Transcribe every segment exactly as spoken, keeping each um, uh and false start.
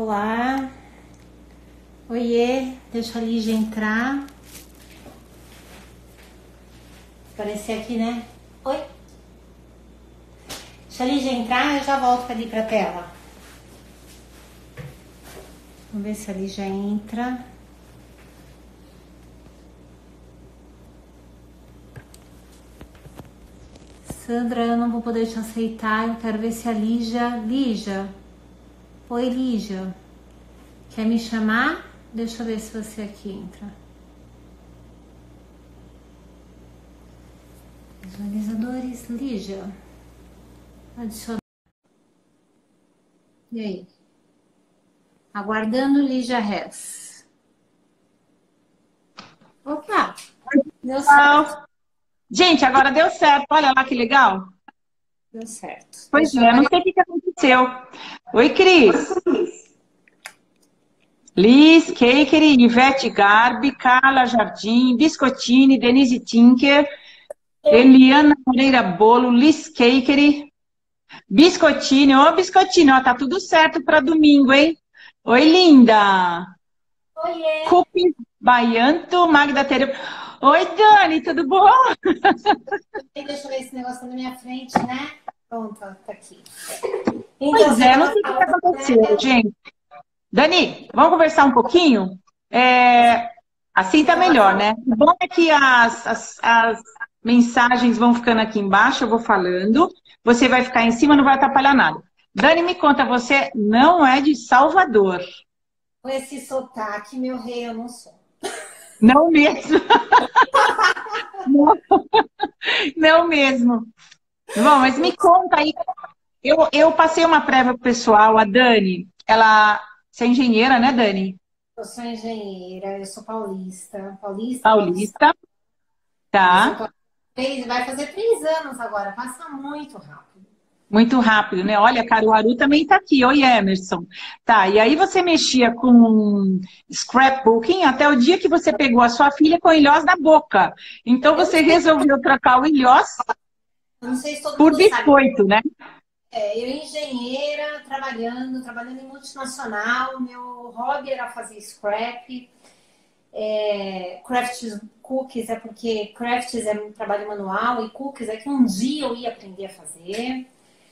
Olá. Oiê, deixa a Lígia entrar. Aparecer aqui, né? Oi. Deixa a Lígia entrar, eu já volto ali pra tela. Vamos ver se a Lígia entra. Sandra, eu não vou poder te aceitar. Eu quero ver se a Lígia... Lígia. Oi, Lígia. Quer me chamar? Deixa eu ver se você aqui entra. Visualizadores, Lígia. Adicionar. E aí? Aguardando Lígia Hess. Opa! Deu certo. Gente, agora deu certo. Olha lá que legal. Deu certo. Pois Deixa eu é, não validar. sei o que que aconteceu. Oi, Cris. Liz, Keikeri, Ivete Garbi, Carla Jardim, Biscottini, Denise Tinker, Eliana Moreira Bolo, Liz Keikeri, Biscottini. Ô, Biscottini, ó, tá tudo certo para domingo, hein? Oi, linda. Oiê! Cupi Baianto, Magda Tereu. Oi, Dani, tudo bom? Deixa eu ver esse negócio na minha frente, né? Pronto, ó, tá aqui. Então, Pois você é, não tava sei o que que falando, aconteceu, né? gente. Dani, vamos conversar um pouquinho? É, assim Você tá tava melhor, falando. né? O bom é que as, as, as mensagens vão ficando aqui embaixo, eu vou falando. Você vai ficar em cima, não vai atrapalhar nada. Dani, me conta, você não é de Salvador. Com esse sotaque, meu rei, eu não sou. Não mesmo. Não, não mesmo. Bom, mas me conta aí. Eu, eu passei uma prévia pro pessoal, a Dani, ela... Você é engenheira, né, Dani? Eu sou engenheira, eu sou paulista. Paulista, paulista. Paulista, Eu sou tá? paulista. Vai fazer três anos agora, passa muito rápido. Muito rápido, né? Olha, Caruaru também tá aqui. Oi, Emerson. Tá, e aí você mexia com scrapbooking até o dia que você pegou a sua filha com o ilhós na boca. Então Eu não você sei, resolveu trocar o ilhós eu não sei se todo por mundo sabe. biscoito, né? É, eu engenheira, trabalhando, trabalhando em multinacional. Meu hobby era fazer scrap. É, crafts, cookies é porque crafts é um trabalho manual e cookies é que um dia eu ia aprender a fazer.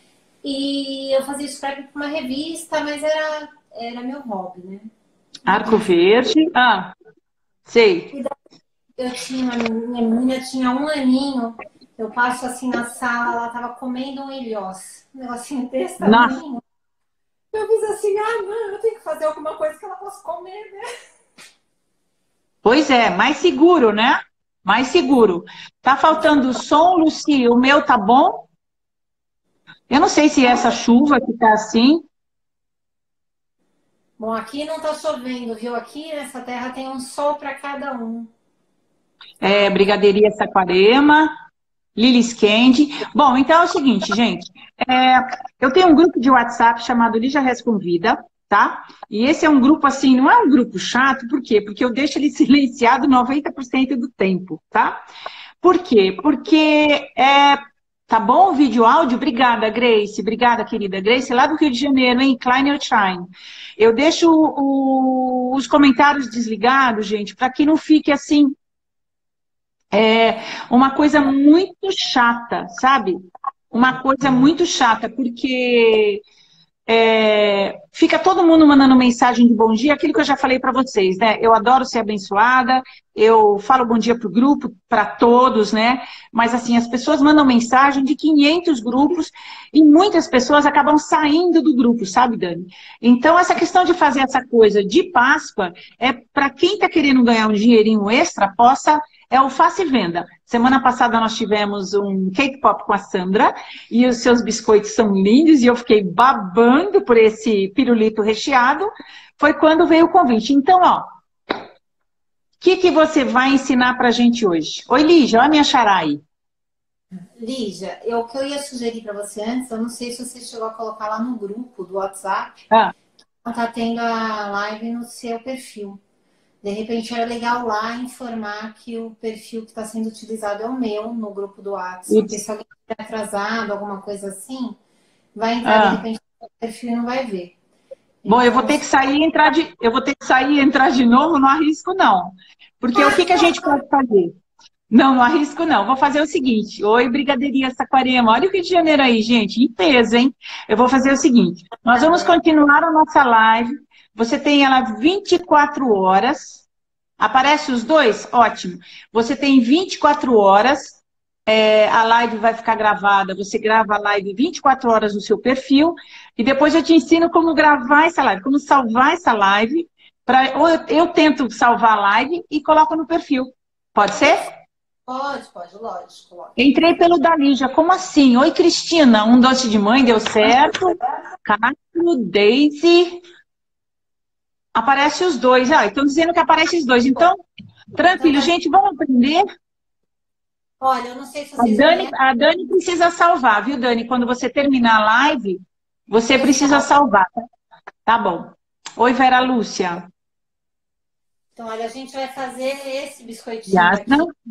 E eu fazia scrap para uma revista, mas era, era meu hobby, né? Arco verde. Ah, sei. E daí eu tinha, uma minha menina tinha um aninho, eu passo assim na sala, ela tava comendo um ilhós, um negocinho desse Nossa, tamanho. Eu fiz assim, ah, não, eu tenho que fazer alguma coisa que ela possa comer, né? pois é, mais seguro, né? Mais seguro. Tá faltando som, Luci? O meu tá bom? Eu não sei se é essa chuva que tá assim. Bom, aqui não tá chovendo, viu? Aqui nessa terra tem um sol para cada um, É, tá? Brigadeiria Saquarema. Lilis Candy. Bom, então é o seguinte, gente. É, eu tenho um grupo de WhatsApp chamado Lígia Res Convida, tá? E esse é um grupo, assim, não é um grupo chato, por quê? Porque eu deixo ele silenciado noventa por cento do tempo, tá? Por quê? Porque, é, tá bom o vídeo áudio? Obrigada, Grace. Obrigada, querida. Grace, lá do Rio de Janeiro, hein? Kleiner Shine. Eu deixo o- os comentários desligados, gente, para que não fique assim é uma coisa muito chata, sabe? Uma coisa muito chata, porque é, fica todo mundo mandando mensagem de bom dia, aquilo que eu já falei para vocês, né? Eu adoro ser abençoada, eu falo bom dia para o grupo, para todos, né? Mas assim, as pessoas mandam mensagem de quinhentos grupos e muitas pessoas acabam saindo do grupo, sabe, Dani? Então, essa questão de fazer essa coisa de Páscoa é para quem está querendo ganhar um dinheirinho extra, possa. É o Faça e Venda. Semana passada nós tivemos um cake pop com a Sandra e os seus biscoitos são lindos e eu fiquei babando por esse pirulito recheado. Foi quando veio o convite. Então, ó, o que, que você vai ensinar pra gente hoje? Oi, Lígia, olha a minha xará aí. Lígia, eu, o que eu ia sugerir para você antes, eu não sei se você chegou a colocar lá no grupo do WhatsApp, Ah, ela tá tendo a live no seu perfil. De repente era legal lá informar que o perfil que está sendo utilizado é o meu no grupo do WhatsApp, porque ups, se alguém estiver atrasado, alguma coisa assim, vai entrar de ah, repente no perfil e não vai ver. Bom, eu vou Então, ter que sair e entrar de, eu vou ter que sair e entrar de novo, não arrisco não. Porque o que que a gente pode fazer? Não, não arrisco não. Vou fazer o seguinte. Oi, Brigadeiria Saquarema. Olha o Rio de Janeiro aí, gente. Em peso, hein? Eu vou fazer o seguinte. Nós vamos continuar a nossa live. Você tem ela vinte e quatro horas. Aparece os dois? Ótimo. Você tem vinte e quatro horas. É, a live vai ficar gravada. Você grava a live vinte e quatro horas no seu perfil. E depois eu te ensino como gravar essa live, como salvar essa live. Pra, ou eu, eu tento salvar a live e coloco no perfil. Pode ser? pode, pode, lógico, lógico. Entrei pelo da Lígia. Como assim? Oi, Cristina. Um doce de mãe deu certo. Castro, Daisy. Aparece os dois. Ah, estão dizendo que aparece os dois. Então, tranquilo, gente, vamos aprender. Olha, eu não sei se A vocês Dani, conhecem. a Dani precisa salvar, viu, Dani? Quando você terminar a live, você precisa salvar. Tá bom. Oi, Vera Lúcia. Então, olha, a gente vai fazer esse biscoitinho Yasna. aqui.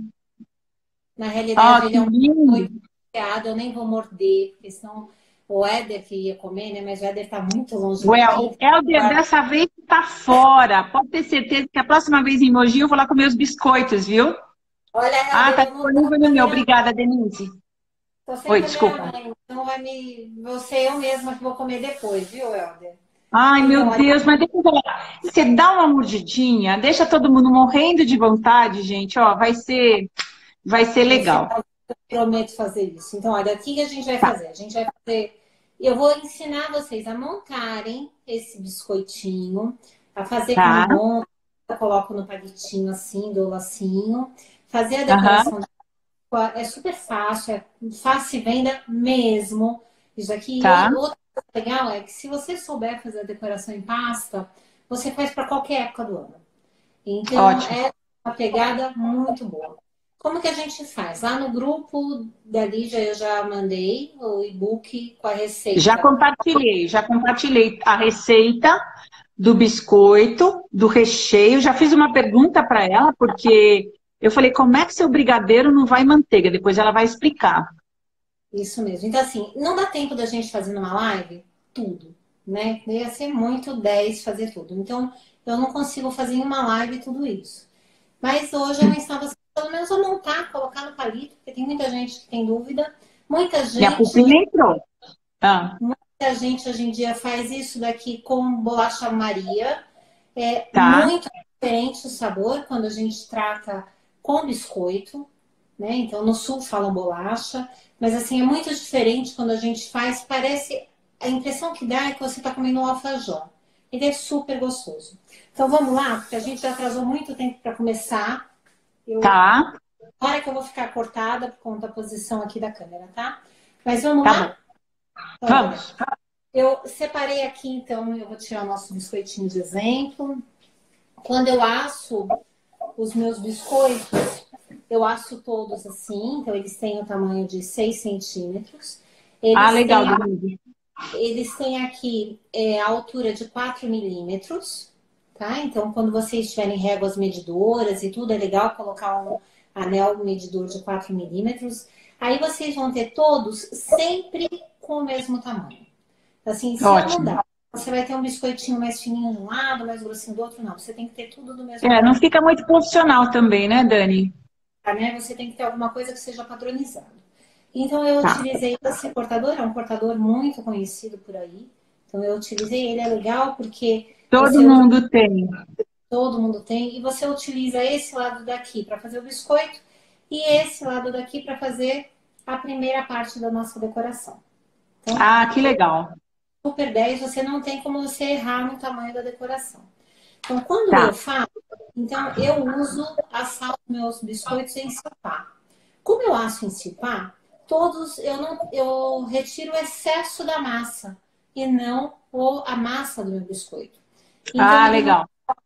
Na realidade, Ó, ele é que um lindo. biscoito recheado, eu nem vou morder, porque senão o Éder que ia comer, né? Mas o Éder tá muito longe Ué, daqui. o Helder dessa vez tá fora. Pode ter certeza que a próxima vez em Mogi eu vou lá comer os biscoitos, viu? Olha, Ah, Helder, tá eu não tô disponível no meu. câmera, Obrigada, Denise. tô sem Oi, câmera desculpa. mãe, então vai me. Vou ser eu mesma que vou comer depois, viu, Helder? Ai, Então, meu olha, Deus, mas depois ela... Você dá uma mordidinha, deixa todo mundo morrendo de vontade, gente, ó, vai ser, vai ser vai ser, legal. eu prometo fazer isso. Então, olha, o que a gente vai Tá. fazer? A gente vai fazer. Eu vou ensinar vocês a montarem esse biscoitinho, a fazer como Tá. monta, eu coloco no palitinho assim, do lacinho, fazer a Aham. decoração da é super fácil, é fácil e venda mesmo. Isso aqui. E Tá. outra coisa legal é que se você souber fazer a decoração em pasta, você faz para qualquer época do ano. Então, Ótimo. é uma pegada muito boa. Como que a gente faz? Lá no grupo da Lígia eu já mandei o e-book com a Já receita. compartilhei, já compartilhei a receita do biscoito, do recheio. Já fiz uma pergunta para ela, porque eu falei, como é que seu brigadeiro não vai manteiga? Depois ela vai explicar. Isso mesmo. Então, assim, não dá tempo da gente fazer numa live tudo, né? Ia ser muito dez fazer tudo. Então, eu não consigo fazer em uma live tudo isso. Mas hoje eu vou ensinar vocês pelo menos a montar, colocar no palito, porque tem muita gente que tem dúvida. Muita Minha gente, pupila entrou. Ah, muita gente hoje em dia faz isso daqui com bolacha Maria. É tá. muito diferente o sabor quando a gente trata com biscoito, né? Então no sul falam bolacha, mas assim é muito diferente quando a gente faz, parece a impressão que dá é que você está comendo um alfajor. Ele é super gostoso. Então vamos lá, porque a gente já atrasou muito tempo para começar. Eu, Tá. hora que eu vou ficar cortada por conta da posição aqui da câmera, tá? Mas vamos Tá lá? bom. Então, Vamos. eu separei aqui, então, eu vou tirar o nosso biscoitinho de exemplo. Quando eu asso os meus biscoitos, eu asso todos assim, então eles têm o tamanho de seis centímetros. Eles Ah, legal, têm, Denise. eles têm aqui é, a altura de quatro milímetros, tá? Então, quando vocês tiverem réguas medidoras e tudo, é legal colocar um anel medidor de quatro milímetros. Aí vocês vão ter todos sempre com o mesmo tamanho. Assim, se não Ótimo. dá, você vai ter um biscoitinho mais fininho de um lado, mais grossinho do outro, não. Você tem que ter tudo do mesmo É, não tamanho. fica muito profissional também, né, Dani? Né? Você tem que ter alguma coisa que seja padronizado. Então, eu Tá. utilizei esse cortador, é um cortador muito conhecido por aí. Então, eu utilizei ele, é legal porque Todo você, mundo tem. todo mundo tem, e você utiliza esse lado daqui para fazer o biscoito e esse lado daqui para fazer a primeira parte da nossa decoração. Então, Ah, que legal. super dez, você não tem como você errar no tamanho da decoração. Então, quando Tá. eu faço, então eu uso assar os meus biscoitos em silpar. Como eu asso em silpar, todos eu não eu retiro o excesso da massa e não o, a massa do meu biscoito. Então, Ah, ele não, legal.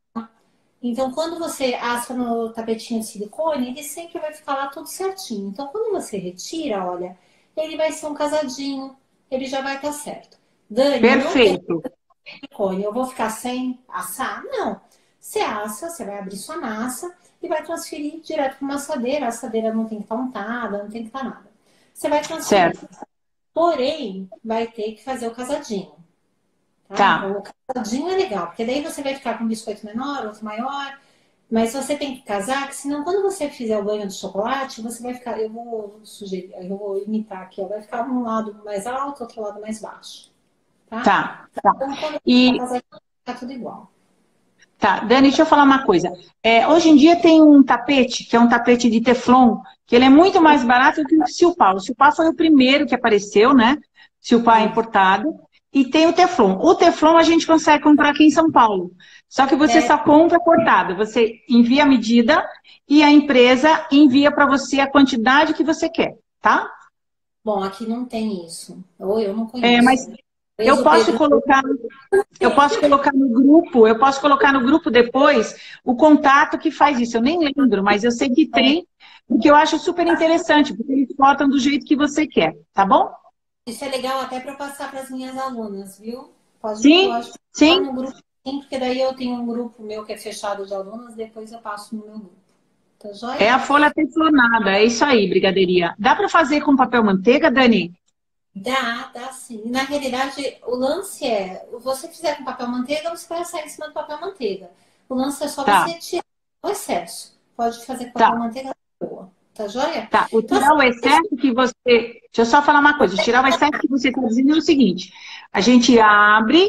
então, quando você assa no tapetinho de silicone, ele sempre vai ficar lá tudo certinho. Então, quando você retira, olha, ele vai ser um casadinho, ele já vai estar certo. Dani, eu não tenho Perfeito. silicone, eu vou ficar sem assar? Não. Você assa, você vai abrir sua massa e vai transferir direto para uma assadeira. A assadeira não tem que estar untada, não tem que estar nada. Você vai transferir. Certo. Porém, vai ter que fazer o casadinho. tá? Tá. Então, o casadinho é legal, porque daí você vai ficar com um biscoito menor, outro maior, mas você tem que casar, que senão quando você fizer o banho de chocolate, você vai ficar, eu vou sugerir, eu vou imitar aqui, ó, vai ficar um lado mais alto, outro lado mais baixo, tá? Tá, tá. Então, quando você E casar, vai ficar tudo igual. tá, Dani, deixa eu falar uma coisa. É, hoje em dia tem um tapete, que é um tapete de Teflon, que ele é muito mais barato que o Silpá. O Silpá foi o primeiro que apareceu, né? Silpá importado. E tem o Teflon. O Teflon a gente consegue comprar aqui em São Paulo. Só que você É, só compra cortado. Você envia a medida e a empresa envia para você a quantidade que você quer, tá? bom, aqui não tem isso. Ou eu não É, mas conheço. Talvez eu o posso Pedro colocar. Eu posso colocar no grupo, eu posso colocar no grupo depois o contato que faz isso. Eu nem lembro, mas eu sei que é, tem, porque eu acho super interessante, porque eles cortam do jeito que você quer, tá bom? isso é legal até para passar para as minhas alunas, viu? Pode, Sim, pode sim. passar no grupo, sim, porque daí eu tenho um grupo meu que é fechado de alunas, depois eu passo no meu grupo. Tá É joia? a folha teflonada, é isso aí, brigadeiria. Dá para fazer com papel manteiga, Dani? Dá, dá sim. Na realidade, o lance é, você fizer com papel manteiga, você vai sair em cima do papel manteiga. O lance é só Tá, você tirar o excesso. Pode fazer com tá, papel manteiga boa. Tá joia? tá. O Então, tirar o excesso que você. Deixa eu só falar uma coisa. Tirar o excesso que você está dizendo é o seguinte: a gente abre,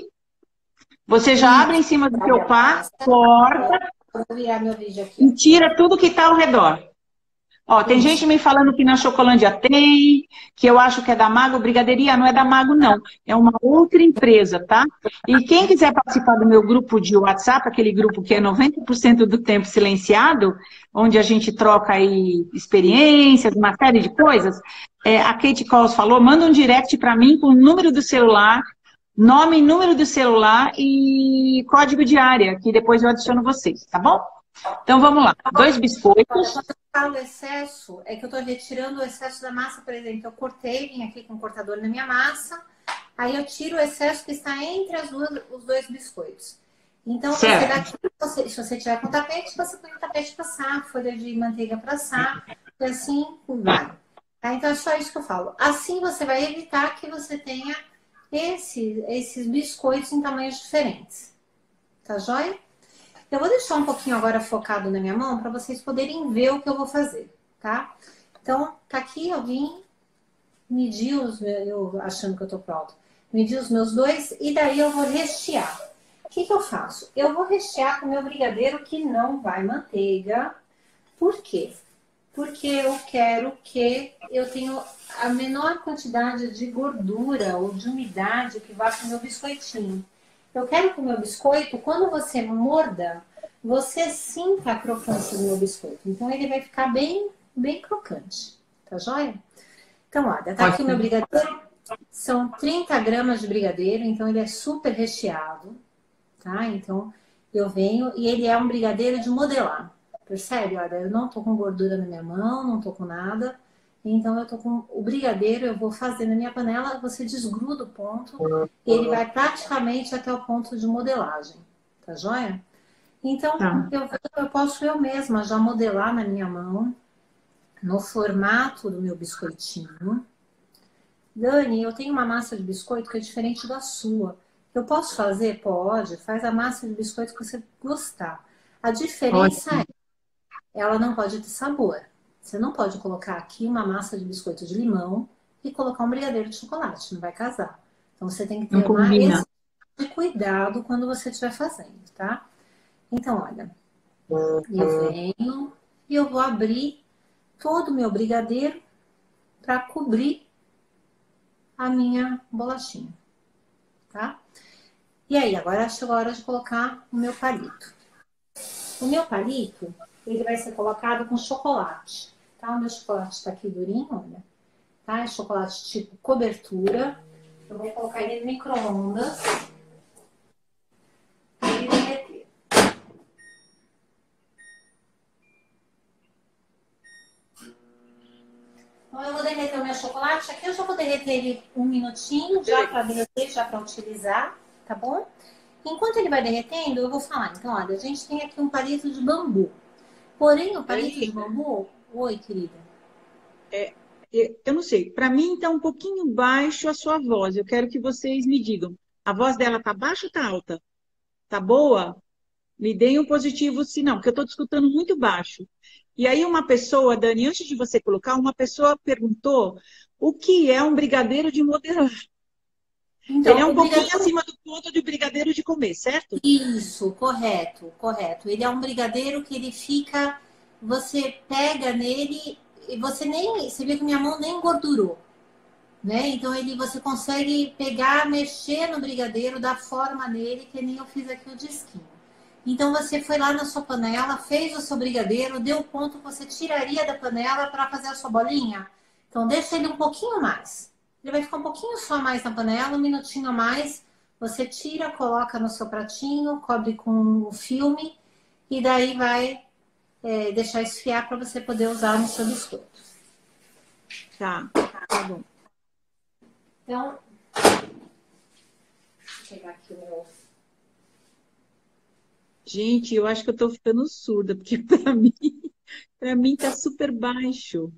você já assim, abre em cima do abre seu a par, massa. Ó, corta vou virar meu vídeo aqui, e ó. tira tudo que está ao redor. Ó, tem Isso. gente me falando que na Chocolândia tem, que eu acho que é da Mago. Brigadeiria não é da Mago, não. É uma outra empresa, tá? E quem quiser participar do meu grupo de WhatsApp, aquele grupo que é noventa por cento do tempo silenciado, onde a gente troca aí experiências, uma série de coisas, é, a Kate Coles falou, manda um direct para mim com o número do celular, nome e número do celular e código de área, que depois eu adiciono vocês, tá bom? Então vamos lá. Dois Olha, biscoitos. quando eu falo excesso, é que eu tô retirando o excesso da massa, por exemplo. Eu cortei, vim aqui com o cortador na minha massa, aí eu tiro o excesso que está entre as duas, os dois biscoitos. Então, você Certo. daqui, você, se você tiver com tapete, você põe o tapete para assar, folha de manteiga para assar, e assim vai. Tá? Então, é só isso que eu falo. Assim, você vai evitar que você tenha esse, esses biscoitos em tamanhos diferentes. Tá joia? Eu vou deixar um pouquinho agora focado na minha mão para vocês poderem ver o que eu vou fazer, tá? Então, tá aqui, eu vim medir os meus, eu achando que eu tô pronto, medir os meus dois e daí eu vou rechear. O que que eu faço? Eu vou rechear com o meu brigadeiro que não vai manteiga. Por quê? Porque eu quero que eu tenha a menor quantidade de gordura ou de umidade que vá para o meu biscoitinho. Eu quero que o meu biscoito, quando você morda, você sinta a crocância do meu biscoito. Então, ele vai ficar bem, bem crocante. Tá joia? Então, olha, tá aqui o meu Ótimo. brigadeiro. São trinta gramas de brigadeiro, então ele é super recheado, tá? Então, eu venho e ele é um brigadeiro de modelar. Percebe? Olha, eu não tô com gordura na minha mão, não tô com nada. Então, eu tô com o brigadeiro, eu vou fazer na minha panela, você desgruda o ponto, e ele vai praticamente até o ponto de modelagem, tá joia? Então, Tá. eu, eu posso eu mesma já modelar na minha mão, no formato do meu biscoitinho. Dani, eu tenho uma massa de biscoito que é diferente da sua. Eu posso fazer? Pode. Faz a massa de biscoito que você gostar. A diferença Ótimo. é, ela não pode ter sabor. Você não pode colocar aqui uma massa de biscoito de limão e colocar um brigadeiro de chocolate. Não vai casar. Então, você tem que Não ter uma combina. excesso de cuidado quando você estiver fazendo, tá? Então, olha, eu venho e eu vou abrir todo o meu brigadeiro para cobrir a minha bolachinha, tá? E aí, agora chegou a hora de colocar o meu palito. O meu palito, ele vai ser colocado com chocolate, tá? O meu chocolate tá aqui durinho, olha. Tá? É chocolate tipo cobertura. Eu vou colocar ele no micro-ondas. E ele derreter. Então, eu vou derreter o meu chocolate. Aqui eu já vou derreter ele um minutinho, já para derreter, já para utilizar, tá bom? Enquanto ele vai derretendo, eu vou falar. Então, olha, a gente tem aqui um palito de bambu. Porém, o palito de bambu... Oi, querida. É, é, eu não sei, para mim está um pouquinho baixo a sua voz. Eu quero que vocês me digam. A voz dela tá baixa ou tá alta? Tá boa? Me deem um positivo se não, porque eu estou escutando muito baixo. E aí uma pessoa, Dani, antes de você colocar, uma pessoa perguntou o que é um brigadeiro de modelar. Ele é Então, um o pouquinho brigadeiro. acima do ponto de brigadeiro de comer, certo? Isso, correto, correto. Ele é um brigadeiro que ele fica. Você pega nele e você nem. Você vê que minha mão nem engordurou, né? Então ele você consegue pegar, mexer no brigadeiro, dar forma nele, que nem eu fiz aqui o disquinho. Então você foi lá na sua panela, fez o seu brigadeiro, deu o ponto que você tiraria da panela para fazer a sua bolinha. Então deixa ele um pouquinho mais. Ele vai ficar um pouquinho só mais na panela, um minutinho a mais. Você tira, coloca no seu pratinho, cobre com o filme e daí vai é, deixar esfriar para você poder usar no seu biscoito. Tá, tá bom. Então, vou pegar aqui o meu. Gente, eu acho que eu tô ficando surda, porque para mim, para mim tá super baixo.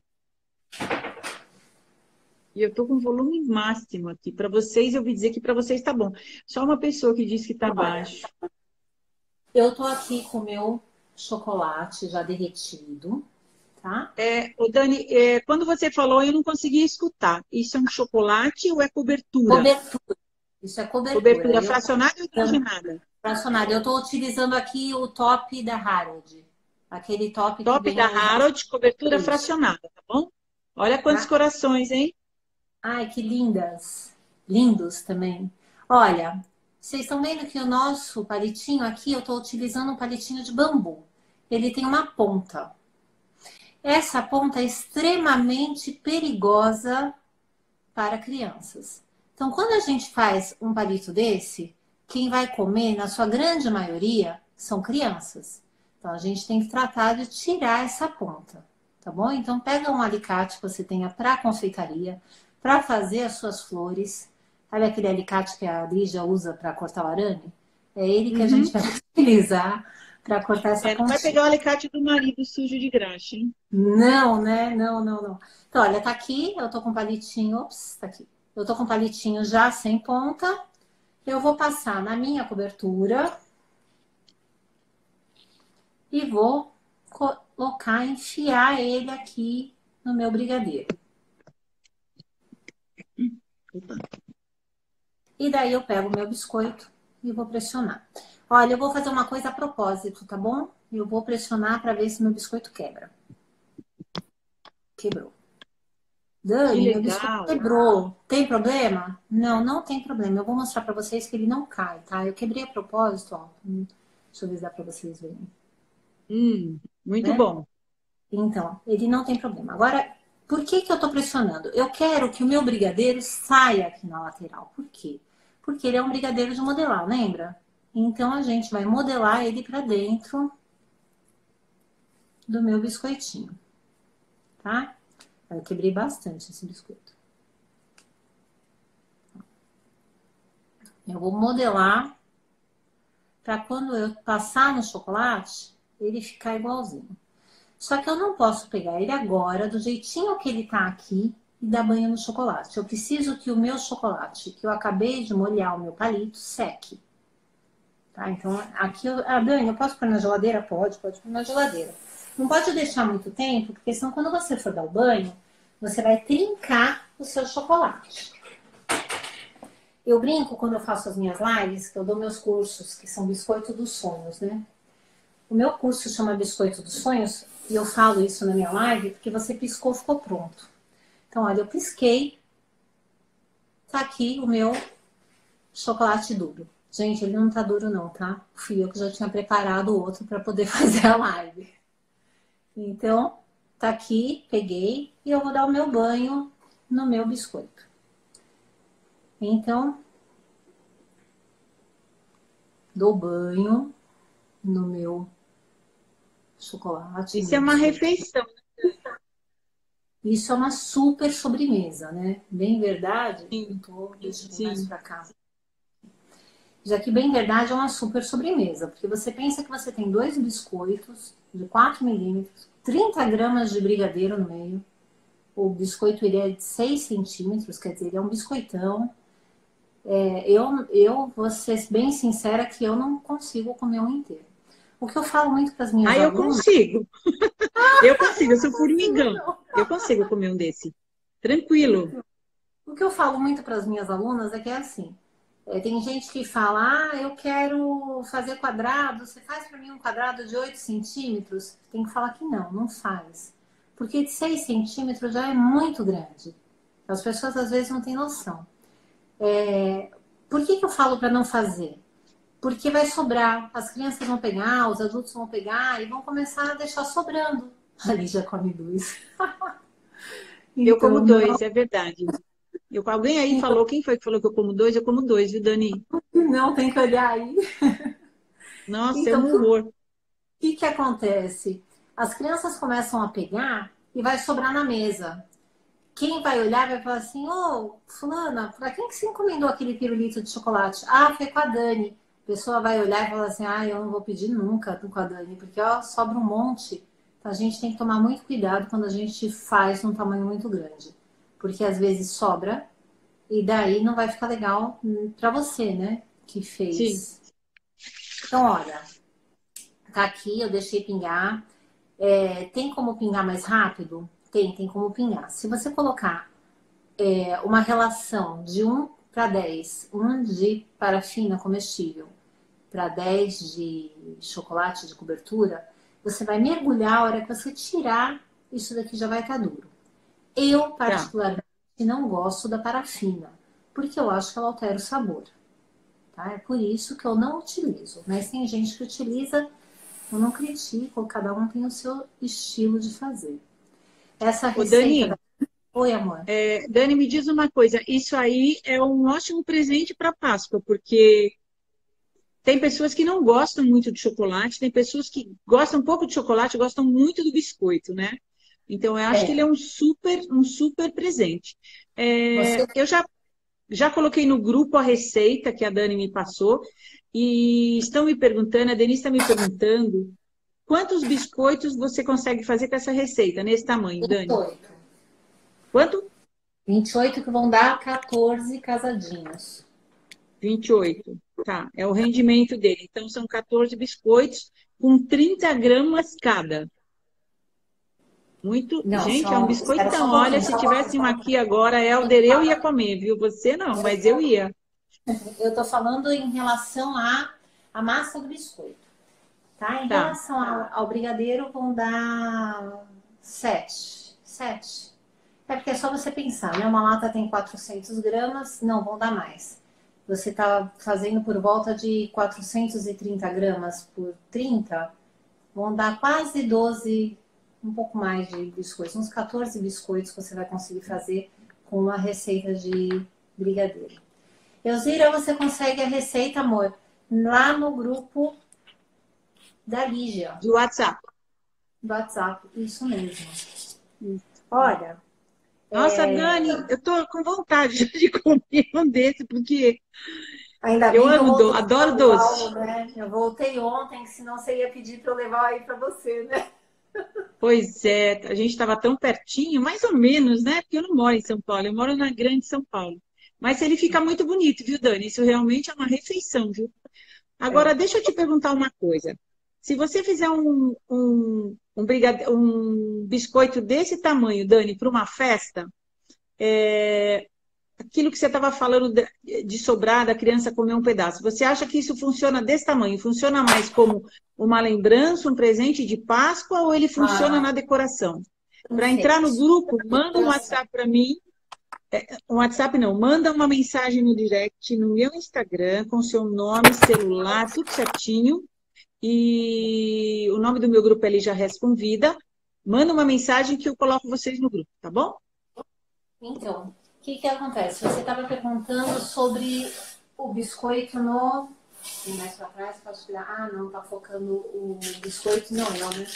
E eu tô com volume máximo aqui. Para vocês, eu ouvi dizer que para vocês tá bom. Só uma pessoa que disse que tá baixo. Eu tô aqui com o meu chocolate já derretido, tá? É, ô Dani, é, quando você falou, eu não consegui escutar. Isso é um chocolate ou é cobertura? Cobertura. Isso é cobertura. Cobertura Eu fracionada ou hidrogenada? fracionada. Eu tô utilizando aqui o top da Harold. Aquele top que Top vem da os Harold, cobertura isso, fracionada, tá bom? Olha quantos tá? corações, hein? Ai, que lindas. Lindos também. Olha, vocês estão vendo que o nosso palitinho aqui, eu tô utilizando um palitinho de bambu. Ele tem uma ponta. Essa ponta é extremamente perigosa para crianças. Então, quando a gente faz um palito desse, quem vai comer, na sua grande maioria, são crianças. Então, a gente tem que tratar de tirar essa ponta, tá bom? Então, pega um alicate que você tenha para confeitaria, para fazer as suas flores. Sabe aquele alicate que a Lígia usa para cortar o arame? É ele que a gente Uhum. vai utilizar para cortar essa É, não vai pontinha. pegar o alicate do marido sujo de graxa, hein? Não, né? Não, não, não. Então, olha, tá aqui, eu tô com palitinho, ops, tá aqui. Eu tô com palitinho já sem ponta. Eu vou passar na minha cobertura e vou colocar, enfiar ele aqui no meu brigadeiro. E daí eu pego o meu biscoito e vou pressionar. Olha, eu vou fazer uma coisa a propósito, tá bom? Eu vou pressionar para ver se meu biscoito quebra. Quebrou. Que Dani, meu biscoito legal. quebrou. Tem problema? Não, não tem problema. Eu vou mostrar pra vocês que ele não cai, tá? Eu quebrei a propósito, ó. Hum, Deixa eu ver se dá pra vocês verem, Hum, muito né? bom. Então, ele não tem problema. Agora, por que que eu tô pressionando? Eu quero que o meu brigadeiro saia aqui na lateral. Por quê? Porque ele é um brigadeiro de modelar, lembra? Então, a gente vai modelar ele pra dentro do meu biscoitinho, tá? Eu quebrei bastante esse biscoito. Eu vou modelar para quando eu passar no chocolate, ele ficar igualzinho. Só que eu não posso pegar ele agora, do jeitinho que ele tá aqui, e dar banho no chocolate. Eu preciso que o meu chocolate, que eu acabei de molhar o meu palito, seque. Tá? Então, aqui, eu, ah, Dani, eu posso pôr na geladeira? Pode, pode pôr na geladeira. Não pode deixar muito tempo, porque senão quando você for dar o banho, você vai trincar o seu chocolate. Eu brinco quando eu faço as minhas lives, que eu dou meus cursos, que são Biscoito dos Sonhos, né? O meu curso chama Biscoito dos Sonhos, e eu falo isso na minha live, porque você piscou, ficou pronto. Então, olha, eu pisquei, tá aqui o meu chocolate duro. Gente, ele não tá duro não, tá? Fui eu que já tinha preparado o outro para poder fazer a live. Então, tá aqui, peguei, e eu vou dar o meu banho no meu biscoito. Então, dou banho no meu chocolate. Isso é uma refeição. Isso é uma super sobremesa, né? Bem verdade, eu Sim, tô, deixa eu ver mais sim. pra cá. Já que bem verdade é uma super sobremesa, porque você pensa que você tem dois biscoitos de quatro milímetros, trinta gramas de brigadeiro no meio. O biscoito ele é de seis centímetros, quer dizer, ele é um biscoitão. É, eu, eu vou ser bem sincera que eu não consigo comer um inteiro. O que eu falo muito para as minhas Ah, eu alunas, consigo. Eu consigo, eu não sou consigo formigão. não. Eu consigo comer um desse. Tranquilo. O que eu falo muito para as minhas alunas é que é assim, é, tem gente que fala, ah, eu quero fazer quadrado, você faz para mim um quadrado de oito centímetros? Tem que falar que não, não faz. Porque de seis centímetros já é muito grande. As pessoas às vezes não têm noção. É, por que, que eu falo para não fazer? Porque vai sobrar. As crianças vão pegar, os adultos vão pegar e vão começar a deixar sobrando. Ali já come dois. Eu como Então, não, dois, é verdade. Eu, alguém aí então, falou, quem foi que falou que eu como dois? Eu como dois, viu, Dani? não tem que olhar aí. Nossa, é Então, um por horror. que que acontece? As crianças começam a pegar e vai sobrar na mesa. Quem vai olhar vai falar assim, ô, fulana, pra quem que você encomendou aquele pirulito de chocolate? Ah, foi com a Dani. A pessoa vai olhar e falar assim, ah, eu não vou pedir nunca com a Dani, porque ó, sobra um monte. Então a gente tem que tomar muito cuidado quando a gente faz um tamanho muito grande. Porque às vezes sobra e daí não vai ficar legal pra você, né? Que Sim. fez. Então, olha, tá aqui, eu deixei pingar. É, tem como pingar mais rápido? Tem, tem como pingar. Se você colocar é, uma relação de um para dez, um de parafina comestível para dez de chocolate de cobertura, você vai mergulhar, a hora que você tirar, isso daqui já vai estar duro. Eu, Tá. particularmente, não gosto da parafina, porque eu acho que ela altera o sabor. Tá? É por isso que eu não utilizo. Mas tem gente que utiliza, eu não critico, cada um tem o seu estilo de fazer. Essa Ô, receita Dani, da... Oi, amor. é, Dani, me diz uma coisa. Isso aí é um ótimo presente para Páscoa, porque tem pessoas que não gostam muito de chocolate, tem pessoas que gostam um pouco de chocolate, gostam muito do biscoito, né? Então, eu acho que ele é É, um super, um super presente. É, você eu já, já coloquei no grupo a receita que a Dani me passou e estão me perguntando, a Denise está me perguntando, quantos biscoitos você consegue fazer com essa receita, nesse tamanho, Dani? oito. Quanto? vinte e oito que vão dar quatorze casadinhos. Vinte e oito. Tá, é o rendimento dele. Então, são quatorze biscoitos com trinta gramas cada. Muito. Não, Gente, é um são. Espera só biscoitão. um Olha, pouquinho, se só um pouquinho, tivesse só um um aqui pouquinho. agora, Helder, eu ia comer, viu? Você não, mas eu ia. Eu tô falando em relação à, à massa do biscoito. Tá? Em Tá, relação ao, ao brigadeiro, vão dar sete. Sete. É porque é só você pensar, né? Uma lata tem quatrocentos gramas, não, vão dar mais. Você tá fazendo por volta de quatrocentos e trinta gramas por trinta, vão dar quase doze, um pouco mais de biscoitos, uns quatorze biscoitos que você vai conseguir fazer com uma receita de brigadeiro. Elzira, você consegue a receita, amor, lá no grupo da Lígia, de WhatsApp. do WhatsApp. Isso mesmo. Olha, Nossa, Dani, eu tô com vontade de comer um desse, porque ainda eu bem que eu amo, do, voltei de adoro São Paulo, doce. né? Eu voltei ontem, senão você ia pedir para eu levar aí para você, né? Pois é, a gente estava tão pertinho, mais ou menos, né? Porque eu não moro em São Paulo, eu moro na Grande São Paulo. Mas ele fica muito bonito, viu, Dani? Isso realmente é uma refeição, viu? Agora, É. deixa eu te perguntar uma coisa. Se você fizer um, um, um, brigade... um biscoito desse tamanho, Dani, para uma festa, é, aquilo que você estava falando de de sobrar, da criança comer um pedaço, você acha que isso funciona desse tamanho? Funciona mais como uma lembrança, um presente de Páscoa, ou ele funciona Ah, na decoração? Para entrar no enfeite. grupo, manda um Decoração. WhatsApp para mim. Um WhatsApp não, manda uma mensagem no direct no meu Instagram com seu nome, celular, tudo certinho. E o nome do meu grupo é Lígia Res Convida. Manda uma mensagem que eu coloco vocês no grupo, tá bom? Então, o que que acontece? Você estava perguntando sobre o biscoito no... Tem mais para trás, pode olhar. Ah, não, tá focando o biscoito, não, não, né?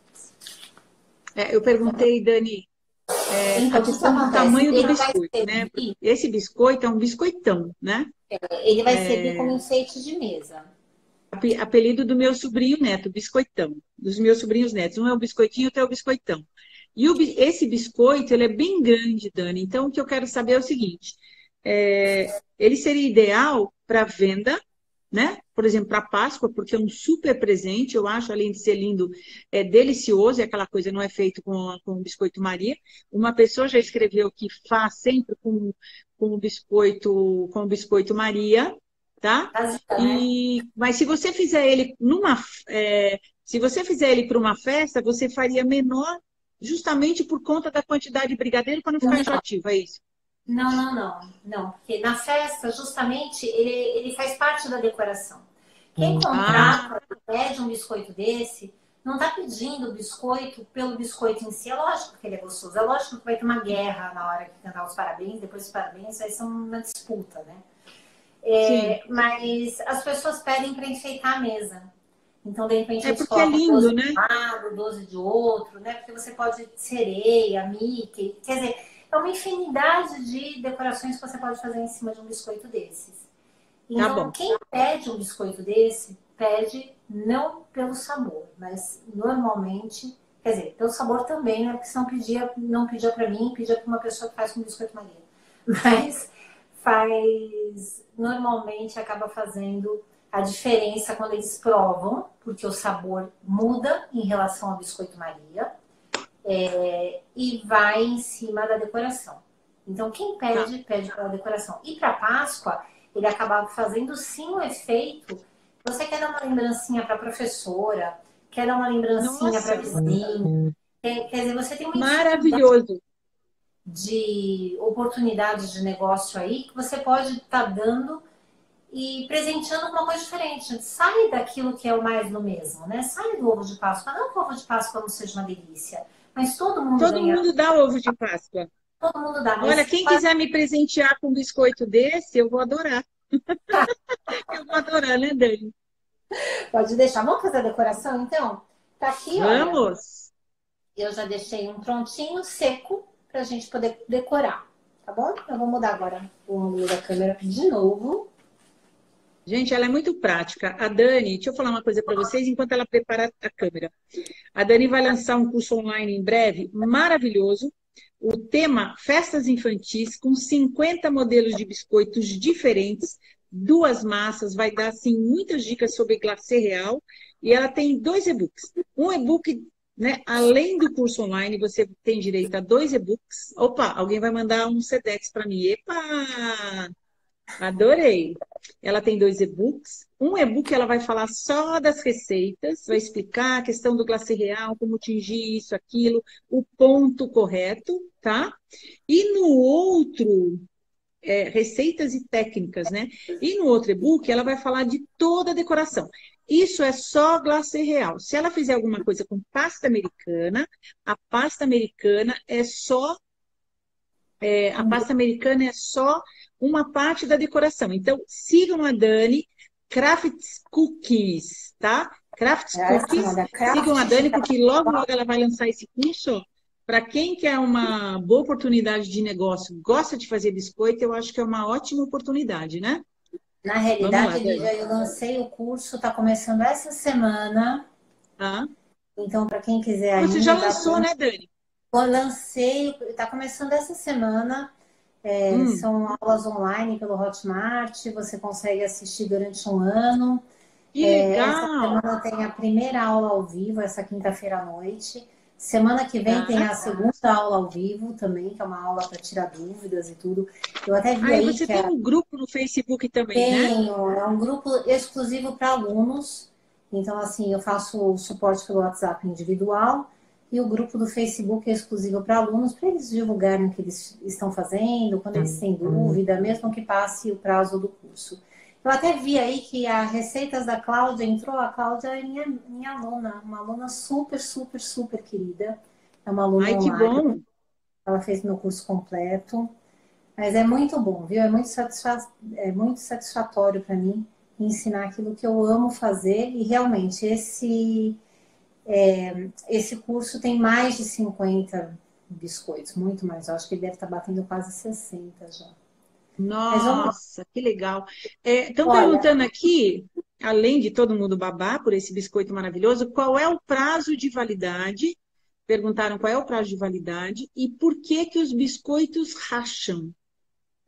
É, eu perguntei, Dani, é, a Então, o que que questão do acontece? tamanho do Ele vai biscoito, né? servir, Esse biscoito é um biscoitão, né? ele vai servir como enfeite de mesa. Ape- Apelido do meu sobrinho neto, biscoitão. Dos meus sobrinhos netos. Um é o biscoitinho, outro é o biscoitão. E o bi- esse biscoito, ele é bem grande, Dani. Então, o que eu quero saber é o seguinte. é, ele seria ideal para venda, né? Por exemplo, para Páscoa, porque é um super presente, eu acho, além de ser lindo, é delicioso, e aquela coisa não é feito com, com o biscoito Maria. Uma pessoa já escreveu que faz sempre com, com o biscoito, com o biscoito Maria, tá? Casita, né? E, mas se você fizer ele numa, é, se você fizer ele para uma festa, você faria menor, justamente por conta da quantidade de brigadeiro para não ficar enjoativo, é isso? Não, não, não, não, porque na festa, justamente, ele, ele faz parte da decoração. Quem Ah, contrata, pede um biscoito desse, não está pedindo o biscoito pelo biscoito em si. É lógico que ele é gostoso, é lógico que vai ter uma guerra na hora que cantar os parabéns, depois os parabéns, vai ser uma disputa, né? sim. É, mas as pessoas pedem para enfeitar a mesa. Então, de repente, É eles porque é colocam doze lindo, de né? um lado, doze de outro, né? Porque você pode sereia, Mickey. Quer dizer, é uma infinidade de decorações que você pode fazer em cima de um biscoito desses. Tá Então, bom. quem pede um biscoito desse, pede não pelo sabor, mas normalmente, quer dizer, pelo sabor também, né? Porque se não pedia, não pedia para mim, pedia para uma pessoa que faz com biscoito Maria. Mas faz, normalmente acaba fazendo a diferença quando eles provam, porque o sabor muda em relação ao biscoito Maria, é, e vai em cima da decoração. Então, quem Tá. pede, pede pela decoração. E para Páscoa, ele acaba fazendo sim o efeito. Você quer dar uma lembrancinha para a professora, quer dar uma lembrancinha para Nossa, vizinho. Quer, quer dizer, você tem uma infinidade maravilhoso. de oportunidades de negócio aí que você pode estar tá dando e presenteando com uma coisa diferente. Sai daquilo que é o mais no mesmo, né? Sai do ovo de Páscoa. Não que o ovo de Páscoa não seja uma delícia, mas todo mundo Todo ganha, mundo dá ovo de Páscoa. todo mundo dá. Olha, Mas quem quiser me presentear com um biscoito desse, eu vou adorar. Eu vou adorar, né, Dani? pode deixar. Vamos fazer a decoração então? Tá aqui, olha. Vamos! Eu já deixei um prontinho, seco, pra gente poder decorar. Tá bom? Eu vou mudar agora o ângulo da câmera de novo. Gente, ela é muito prática. A Dani, deixa eu falar uma coisa para vocês enquanto ela prepara a câmera. A Dani vai lançar um curso online em breve, maravilhoso. O tema Festas Infantis, com cinquenta modelos de biscoitos diferentes, duas massas, vai dar assim muitas dicas sobre glacê real. E ela tem dois e-books. Um e-book, né, além do curso online, você tem direito a dois e-books. Opa, alguém vai mandar um Sedex para mim. Epa! Adorei. Ela tem dois e-books. Um e-book ela vai falar só das receitas, vai explicar a questão do glacê real, como atingir isso, aquilo, o ponto correto, tá? E no outro, é, receitas e técnicas, né? E no outro e-book ela vai falar de toda a decoração. Isso é só glacê real. Se ela fizer alguma coisa com pasta americana, a pasta americana é só é, a pasta americana é só uma parte da decoração. Então, sigam a Dani, Crafts Cookies, tá? Crafts É assim, Cookies, olha, sigam a craft de Dani, porque logo, logo ela vai lançar esse curso. Para quem quer uma boa oportunidade de negócio, gosta de fazer biscoito, eu acho que é uma ótima oportunidade, né? Na Vamos realidade, lá, Dani. Lívia, eu lancei o curso, está começando essa semana. Tá? Então, para quem quiser Você já ainda, dá lançou, pra... né, Dani? eu lancei, está começando essa semana. É, Hum, são aulas online pelo Hotmart, você consegue assistir durante um ano. que É, essa legal! semana tem a primeira aula ao vivo, essa quinta-feira à noite. Semana que vem tem Tá? a segunda aula ao vivo também, que é uma aula para tirar dúvidas e tudo. Eu até vi Aí aí você que tem a um grupo no Facebook também, né? tenho, é um grupo exclusivo para alunos. Então, assim, eu faço o suporte pelo WhatsApp individual e o grupo do Facebook é exclusivo para alunos, para eles divulgarem o que eles estão fazendo, quando eles têm dúvida, mesmo que passe o prazo do curso. Eu até vi aí que a Receitas da Cláudia entrou. A Cláudia é minha, minha aluna, uma aluna super, super, super querida. É uma aluna Ai, que online, bom! ela fez meu curso completo. Mas é muito bom, viu? É muito, satisfa... é muito satisfatório para mim ensinar aquilo que eu amo fazer. E realmente, esse, é, esse curso tem mais de cinquenta biscoitos, muito mais. Eu acho que ele deve estar batendo quase sessenta já. Mas vamos lá. Nossa, que legal. Estão Olha, perguntando aqui, além de todo mundo babar por esse biscoito maravilhoso, qual é o prazo de validade? Perguntaram qual é o prazo de validade e por que que os biscoitos racham?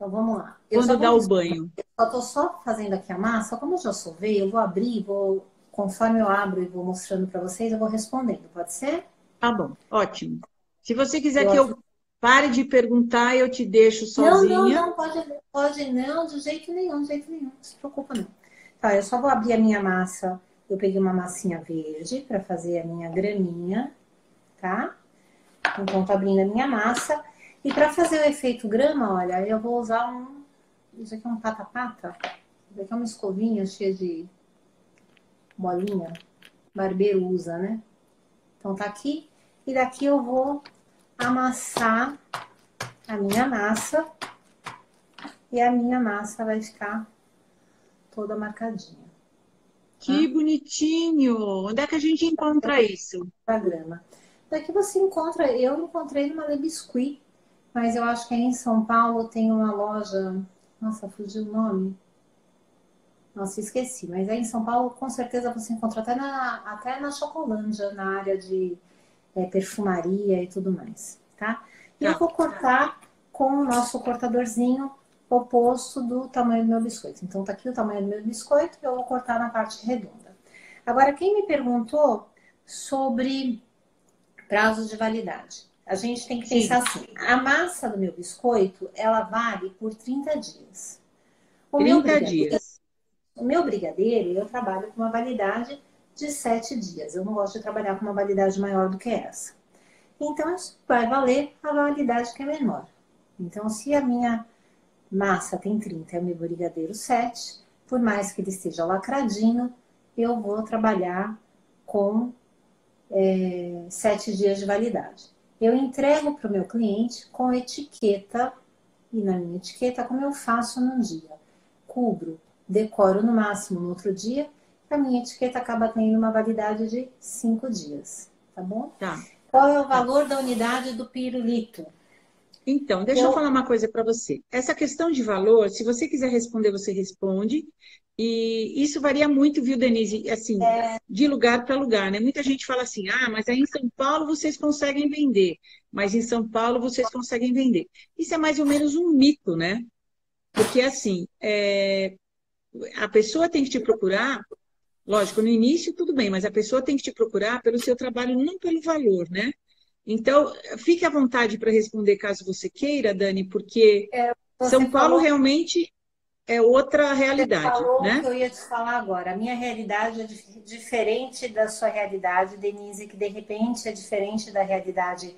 Então vamos lá. Eu Quando já dá vou o banho. Eu tô só fazendo aqui a massa, como eu já sovei, eu vou abrir, vou, conforme eu abro e vou mostrando para vocês, eu vou respondendo, pode ser? Tá bom, ótimo. Se você quiser Eu que acho... eu pare de perguntar, eu te deixo Não, não, sozinha. não, pode, pode não, de jeito nenhum, de jeito nenhum, não se preocupa não. Tá, eu só vou abrir a minha massa, eu peguei uma massinha verde para fazer a minha graminha, tá? Então tô abrindo a minha massa. E para fazer o efeito grama, olha, eu vou usar um, isso aqui é um pata-pata, isso aqui é uma escovinha cheia de bolinha, barbeiro usa, né? Então tá aqui. E daqui eu vou amassar a minha massa. E a minha massa vai ficar toda marcadinha. Que Tá? bonitinho! Onde é que a gente encontra isso? Da grama. Daqui você encontra, eu encontrei numa Le Biscuit, mas eu acho que aí em São Paulo tem uma loja. Nossa, fugiu o nome. Nossa, esqueci. Mas aí em São Paulo, com certeza você encontra até na, até na Chocolândia, na área de é, perfumaria e tudo mais, tá? E eu Tá. vou cortar com o nosso cortadorzinho oposto do tamanho do meu biscoito. Então, tá aqui o tamanho do meu biscoito, eu vou cortar na parte redonda. Agora, quem me perguntou sobre prazo de validade? A gente tem que Sim. pensar assim, a massa do meu biscoito, ela vale por trinta dias. O meu trinta brigadeiro, dias. o meu brigadeiro, eu trabalho com uma validade de sete dias. Eu não gosto de trabalhar com uma validade maior do que essa. Então, isso vai valer a validade que é menor. Então, se a minha massa tem trinta e o meu brigadeiro sete, por mais que ele esteja lacradinho, eu vou trabalhar com é, sete dias de validade. Eu entrego para o meu cliente com etiqueta, e na minha etiqueta, como eu faço num dia. Cubro, decoro no máximo no outro dia, a minha etiqueta acaba tendo uma validade de cinco dias, tá bom? Tá. Qual é o valor da unidade do pirulito? Então, deixa eu Eu, falar uma coisa para você. Essa questão de valor, se você quiser responder, você responde. E isso varia muito, viu, Denise? Assim, de lugar para lugar, né? Muita gente fala assim: ah, mas aí em São Paulo vocês conseguem vender, mas em São Paulo vocês conseguem vender. Isso é mais ou menos um mito, né? Porque, assim, é, a pessoa tem que te procurar, lógico, no início tudo bem, mas a pessoa tem que te procurar pelo seu trabalho, não pelo valor, né? Então, fique à vontade para responder caso você queira, Dani, porque você São Paulo falou, realmente é outra você realidade, falou o que né? eu ia te falar agora. A minha realidade é dif- diferente da sua realidade, Denise, que de repente é diferente da realidade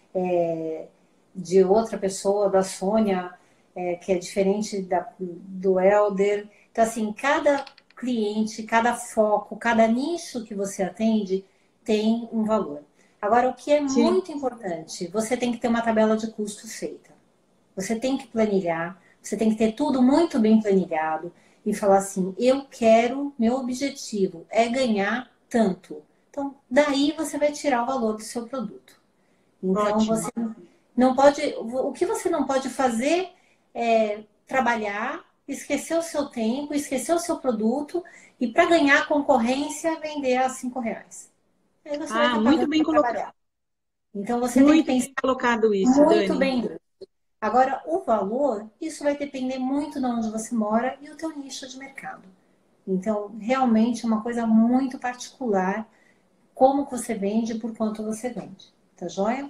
é, de outra pessoa, da Sônia, é, que é diferente da, do Helder. Então, assim, cada cliente, cada foco, cada nicho que você atende tem um valor. Agora, o que é Sim, muito importante, você tem que ter uma tabela de custo feita. Você tem que planilhar, você tem que ter tudo muito bem planilhado e falar assim: eu quero, meu objetivo é ganhar tanto. Então, daí você vai tirar o valor do seu produto. Então, ótimo. você não pode. O que você não pode fazer é trabalhar, esquecer o seu tempo, esquecer o seu produto e para ganhar concorrência vender a cinco reais. Aí você vai Ah, estar muito pagando bem para colocado, trabalhar. Então você tem que muito pensar bem colocado isso, muito Dani. bem. Agora, o valor, isso vai depender muito de onde você mora e o teu nicho de mercado. Então, realmente é uma coisa muito particular como você vende e por quanto você vende. Tá joia?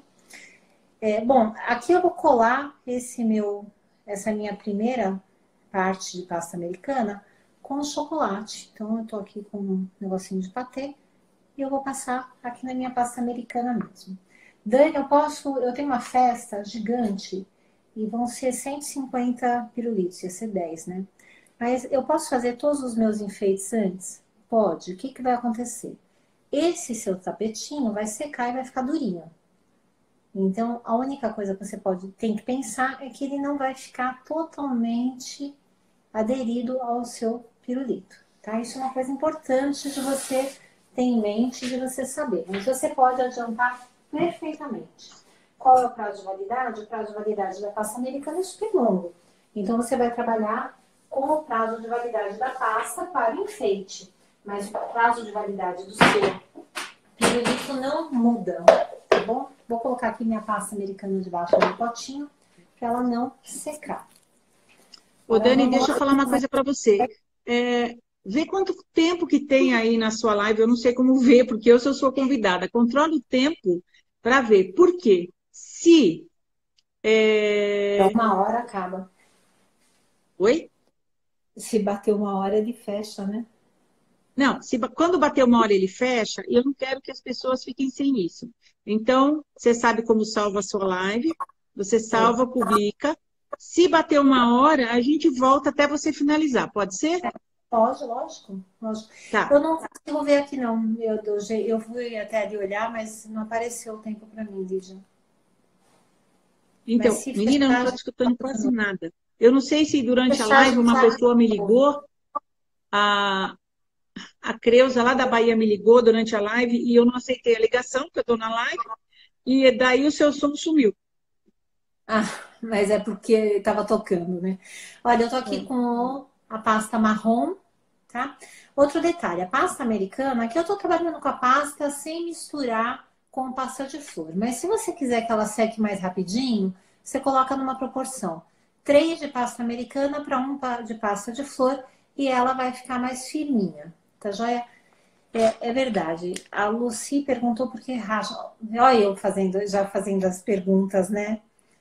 É, bom, aqui eu vou colar esse meu, essa minha primeira parte de pasta americana com chocolate. Então, eu tô aqui com um negocinho de patê e eu vou passar aqui na minha pasta americana mesmo. Dani, eu posso, eu tenho uma festa gigante e vão ser cento e cinquenta pirulitos, ia ser dez, né? Mas eu posso fazer todos os meus enfeites antes? Pode. O que, que vai acontecer? Esse seu tapetinho vai secar e vai ficar durinho. Então, a única coisa que você pode tem que pensar é que ele não vai ficar totalmente aderido ao seu pirulito, tá? Isso é uma coisa importante de você ter em mente, de você saber. Mas você pode adiantar perfeitamente. Qual é o prazo de validade? O prazo de validade da pasta americana é super longo. Então, você vai trabalhar com o prazo de validade da pasta para enfeite. Mas o prazo de validade do seu pirulito não muda, tá bom? Vou colocar aqui minha pasta americana debaixo do potinho para ela não secar. Ô, Agora Dani, vamos deixa eu falar uma coisa para você. É, vê quanto tempo que tem aí na sua live, eu não sei como ver, porque eu sou sua convidada. Controle o tempo para ver. Por quê? Se. lá. é, Uma hora acaba. Oi? Se bater uma hora, ele fecha, né? Não, se, ba- quando bater uma hora ele fecha, e eu não quero que as pessoas fiquem sem isso. Então, você sabe como salva a sua live, você É. salva, publica. Se bater uma hora, a gente volta até você finalizar, pode ser? Pode, lógico, lógico. Eu Tá. não consigo ver aqui, não. Eu, eu, eu fui até ali olhar, mas não apareceu o tempo para mim, Lídia. Mas Então, se menina, eu não fechar, estou já escutando volta de quase novo. nada. Eu não sei se durante a Fechar, a live gente uma abre pessoa me de novo. ligou, a, a Creuza lá da Bahia me ligou durante a live e eu não aceitei a ligação, porque eu estou na live, e daí o seu som sumiu. Ah, mas é porque estava tocando, né? Olha, eu tô aqui É. com a pasta marrom, tá? Outro detalhe, a pasta americana, aqui eu tô trabalhando com a pasta sem misturar com pasta de flor. Mas se você quiser que ela seque mais rapidinho, você coloca numa proporção. Três de pasta americana para um pa- de pasta de flor e ela vai ficar mais firminha, tá joia? É, é verdade. A Lucy perguntou por que racha. Olha eu fazendo, já fazendo as perguntas, né?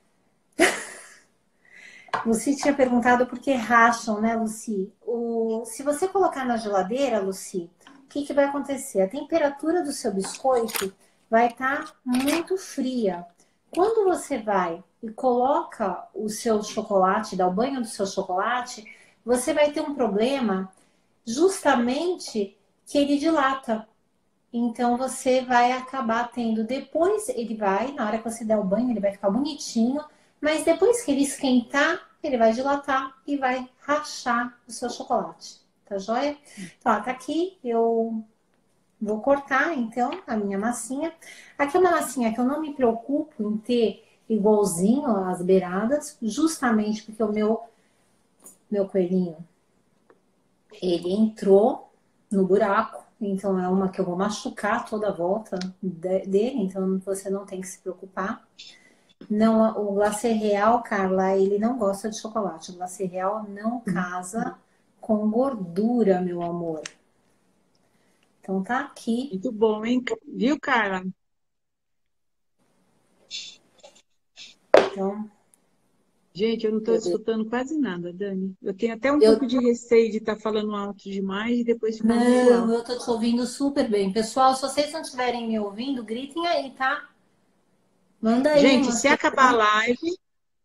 Lucy tinha perguntado por que racham, né, Lucy? O, se você colocar na geladeira, Lucy, o que, que vai acontecer? A temperatura do seu biscoito vai estar muito fria. Quando você vai e coloca o seu chocolate, dá o banho do seu chocolate, você vai ter um problema justamente que ele dilata. Então você vai acabar tendo depois, ele vai, na hora que você der o banho, ele vai ficar bonitinho, mas depois que ele esquentar, ele vai dilatar e vai rachar o seu chocolate. Tá joia? Então, ó, tá aqui, eu vou cortar então a minha massinha. Aqui é uma massinha que eu não me preocupo em ter igualzinho as beiradas, justamente porque o meu meu coelhinho, ele entrou no buraco, então é uma que eu vou machucar toda a volta de- dele, então você não tem que se preocupar. Não, o glacê real, Carla, ele não gosta de chocolate. O glacê real não casa com gordura, meu amor. Então tá aqui. Muito bom, hein? Viu, Carla? Então, Gente, eu não estou eu, de- escutando quase nada, Dani. Eu tenho até um eu pouco de receio de estar falando alto demais e depois ficar muito não, alto. eu tô te ouvindo super bem. Pessoal, se vocês não estiverem me ouvindo, gritem aí, tá? Manda aí Gente, uma se acabar a live,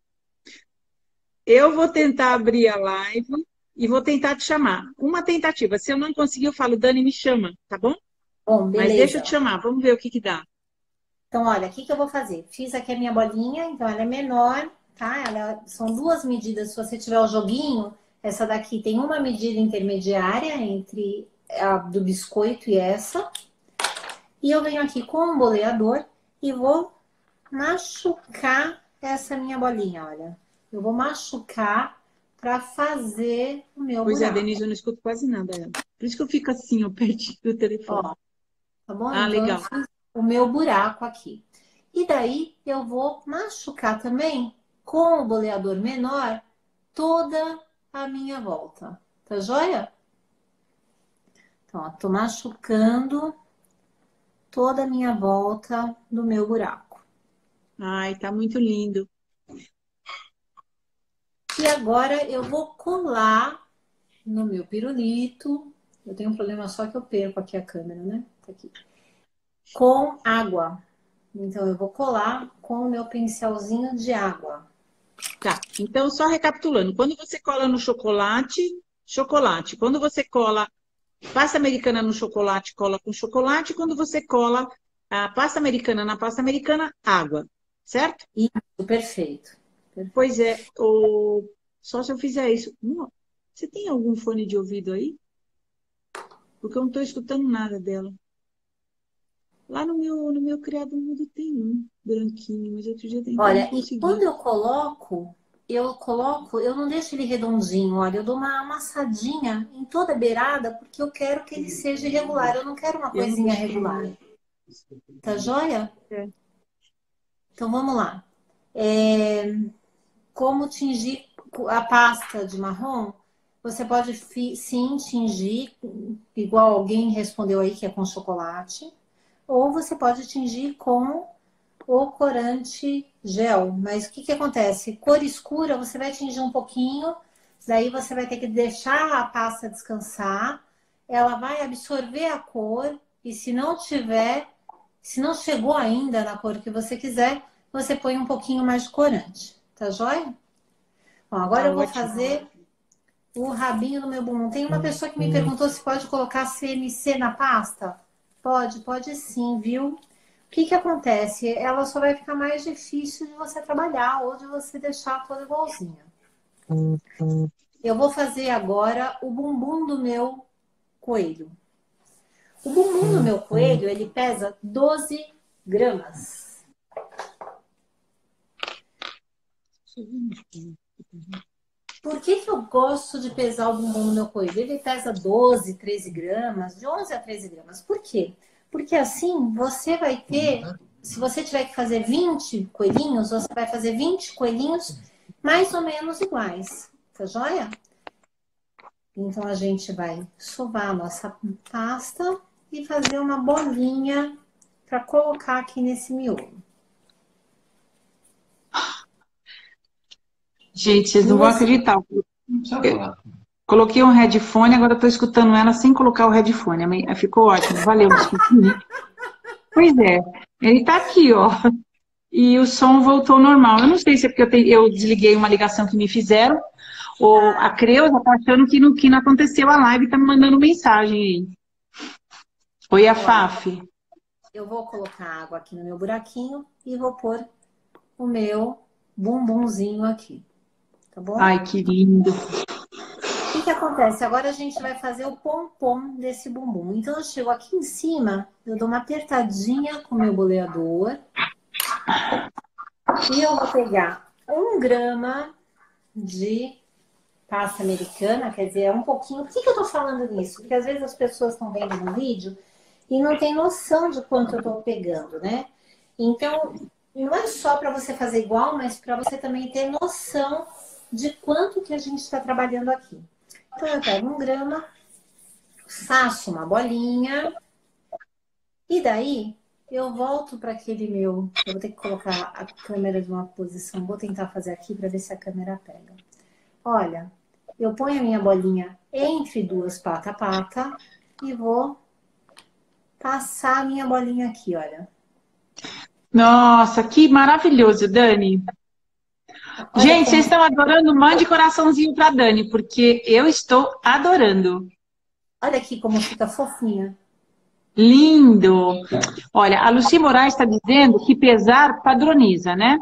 eu vou tentar abrir a live e vou tentar te chamar. Uma tentativa. Se eu não conseguir, eu falo, Dani, me chama, tá bom? Bom, Mas deixa eu te beleza. chamar, vamos ver o que que dá. Então, olha, o que, que eu vou fazer? Fiz aqui a minha bolinha, então ela é menor, tá? Ela, são duas medidas. Se você tiver o joguinho, essa daqui tem uma medida intermediária entre a do biscoito e essa. E eu venho aqui com um boleador e vou machucar essa minha bolinha, olha. Eu vou machucar para fazer o meu Pois é, buraco, Denise, eu não escuto quase nada. Ela. Por isso que eu fico assim, ó, pertinho do telefone. ó. Tá bom? Ah, Então eu legal. fiz o meu buraco aqui. E daí eu vou machucar também com o boleador menor toda a minha volta. Tá joia? Então, ó, tô machucando toda a minha volta do meu buraco. Ai, tá muito lindo. E agora eu vou colar no meu pirulito. Eu tenho um problema só que eu perco aqui a câmera, né? Tá aqui. Com água. Então eu vou colar com o meu pincelzinho de água. Tá, então só recapitulando. Quando você cola no chocolate, chocolate. Quando você cola pasta americana no chocolate, cola com chocolate. Quando você cola a pasta americana na pasta americana, água. Certo? Isso, perfeito. Pois Perfeito. é, o... só se eu fizer isso. Hum, Você tem algum fone de ouvido aí? Porque eu não estou escutando nada dela. Lá no meu, no meu criado mudo tem um branquinho, mas outro dia eu tentei e não Olha, e quando consegui. eu coloco, eu coloco, eu não deixo ele redondinho, olha, eu dou uma amassadinha em toda a beirada, porque eu quero que ele seja irregular, eu não quero uma Eu não estou coisinha escutando regular. nada. Tá joia? É. Então vamos lá. É, como tingir a pasta de marrom, você pode sim tingir, igual alguém respondeu aí, que é com chocolate. Ou você pode tingir com o corante gel. Mas o que que acontece? Cor escura, você vai tingir um pouquinho, daí você vai ter que deixar a pasta descansar, ela vai absorver a cor, e se não tiver, se não chegou ainda na cor que você quiser, você põe um pouquinho mais de corante, tá joia? Bom, agora Tá eu vou ótimo. fazer o rabinho do meu bumbum. Tem uma pessoa que me perguntou se pode colocar C M C na pasta. Pode, pode sim, viu? O que que acontece? Ela só vai ficar mais difícil de você trabalhar ou de você deixar toda igualzinha. Eu vou fazer agora o bumbum do meu coelho. O bumbum do meu coelho, ele pesa doze gramas. Por que que eu gosto de pesar o bumbum do meu coelho? Ele pesa doze, treze gramas, de onze a treze gramas. Por quê? Porque assim você vai ter, se você tiver que fazer vinte coelhinhos, você vai fazer vinte coelhinhos mais ou menos iguais. Tá joia? Então a gente vai sovar a nossa pasta e fazer uma bolinha para colocar aqui nesse miolo. Gente, vocês não vão acreditar. Eu coloquei um headphone, agora estou escutando ela sem colocar o headphone. Ficou ótimo, valeu. Pois é, ele tá aqui, ó. E o som voltou normal. Eu não sei se é porque eu, te, eu desliguei uma ligação que me fizeram, ou a Creuza tá achando que não, que não aconteceu a live e tá me mandando mensagem aí. Oi, a Faf. Eu vou colocar água aqui no meu buraquinho e vou pôr o meu bumbumzinho aqui. Tá bom? Ai, que lindo. O que que acontece? Agora a gente vai fazer o pompom desse bumbum. Então eu chego aqui em cima, eu dou uma apertadinha com o meu boleador. E eu vou pegar um grama de pasta americana, quer dizer, é um pouquinho. Por que que eu tô falando nisso? Porque às vezes as pessoas estão vendo no vídeo e não tem noção de quanto eu tô pegando, né? Então, não é só para você fazer igual, mas para você também ter noção de quanto que a gente está trabalhando aqui. Então, eu pego um grama, faço uma bolinha, e daí eu volto para aquele meu... Eu vou ter que colocar a câmera de uma posição, vou tentar fazer aqui para ver se a câmera pega. Olha, eu ponho a minha bolinha entre duas pata-pata e vou passar a minha bolinha aqui, olha. Nossa, que maravilhoso, Dani. Olha Gente, como... vocês estão adorando? Mande coraçãozinho para Dani, porque eu estou adorando. Olha aqui como fica fofinha. Lindo! Olha, a Lucy Moraes está dizendo que pesar padroniza, né?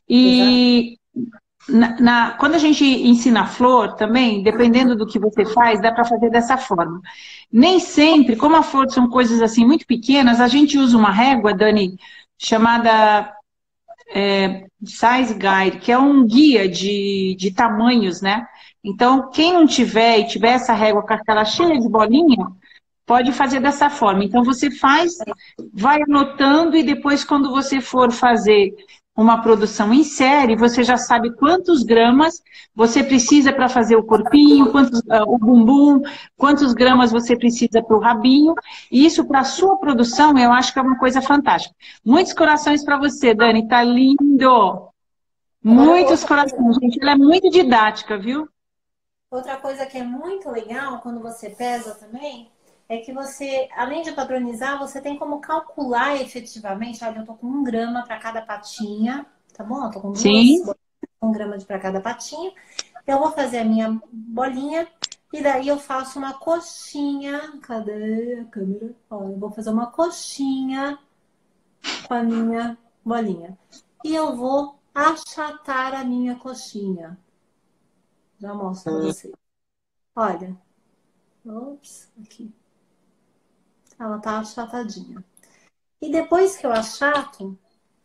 E na, na, quando a gente ensina flor também, dependendo do que você faz, dá para fazer dessa forma. Nem sempre, como a flor são coisas assim muito pequenas, a gente usa uma régua, Dani, chamada é, Size Guide, que é um guia de, de tamanhos, né? Então, quem não tiver e tiver essa régua com aquela cheia de bolinha, pode fazer dessa forma. Então, você faz, vai anotando e depois, quando você for fazer uma produção em série, você já sabe quantos gramas você precisa para fazer o corpinho, quantos, uh, o bumbum, quantos gramas você precisa para o rabinho. E isso, para a sua produção, eu acho que é uma coisa fantástica. Muitos corações para você, Dani. Tá lindo! Muitos corações, gente. Ela é muito didática, viu? Outra coisa que é muito legal quando você pesa também é que você, além de padronizar, você tem como calcular efetivamente. Olha, eu tô com um grama para cada patinha, tá bom? Eu tô com duas, Sim. um grama para cada patinha. Eu vou fazer a minha bolinha e daí eu faço uma coxinha. Cadê a câmera? Olha, eu vou fazer uma coxinha com a minha bolinha. E eu vou achatar a minha coxinha. Já mostro para vocês. Olha. Ops, aqui. Ela tá achatadinha. E depois que eu achato,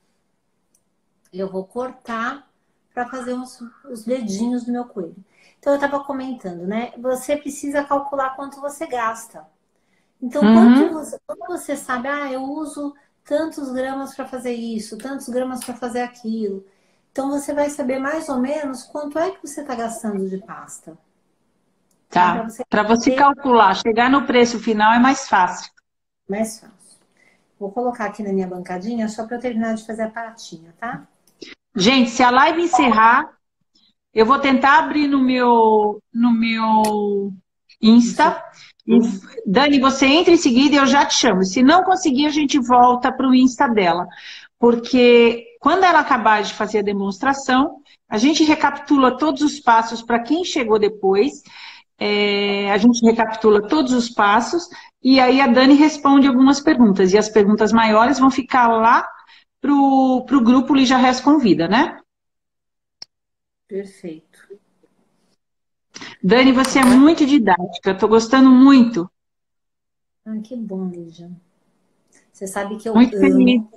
eu vou cortar para fazer os, os dedinhos do meu coelho. Então, eu tava comentando, né? Você precisa calcular quanto você gasta. Então, uhum. quando, você, quando você sabe, ah, eu uso tantos gramas para fazer isso, tantos gramas para fazer aquilo. Então, você vai saber mais ou menos quanto é que você está gastando de pasta. Tá? Para Tá. você Para você ter calcular, chegar no preço final é mais fácil. mais fácil. Vou colocar aqui na minha bancadinha só para eu terminar de fazer a pratinha, tá? Gente, se a live encerrar, eu vou tentar abrir no meu, no meu Isso. Insta. E, Dani, você entra em seguida e eu já te chamo. Se não conseguir, a gente volta para o Insta dela. Porque quando ela acabar de fazer a demonstração, a gente recapitula todos os passos para quem chegou depois. É, a gente recapitula todos os passos e aí a Dani responde algumas perguntas. E as perguntas maiores vão ficar lá para o grupo Lígia Res Convida, né? Perfeito. Dani, você é muito didática, estou gostando muito. Ah, que bom, Lígia. Você sabe que eu Muito feliz. amo.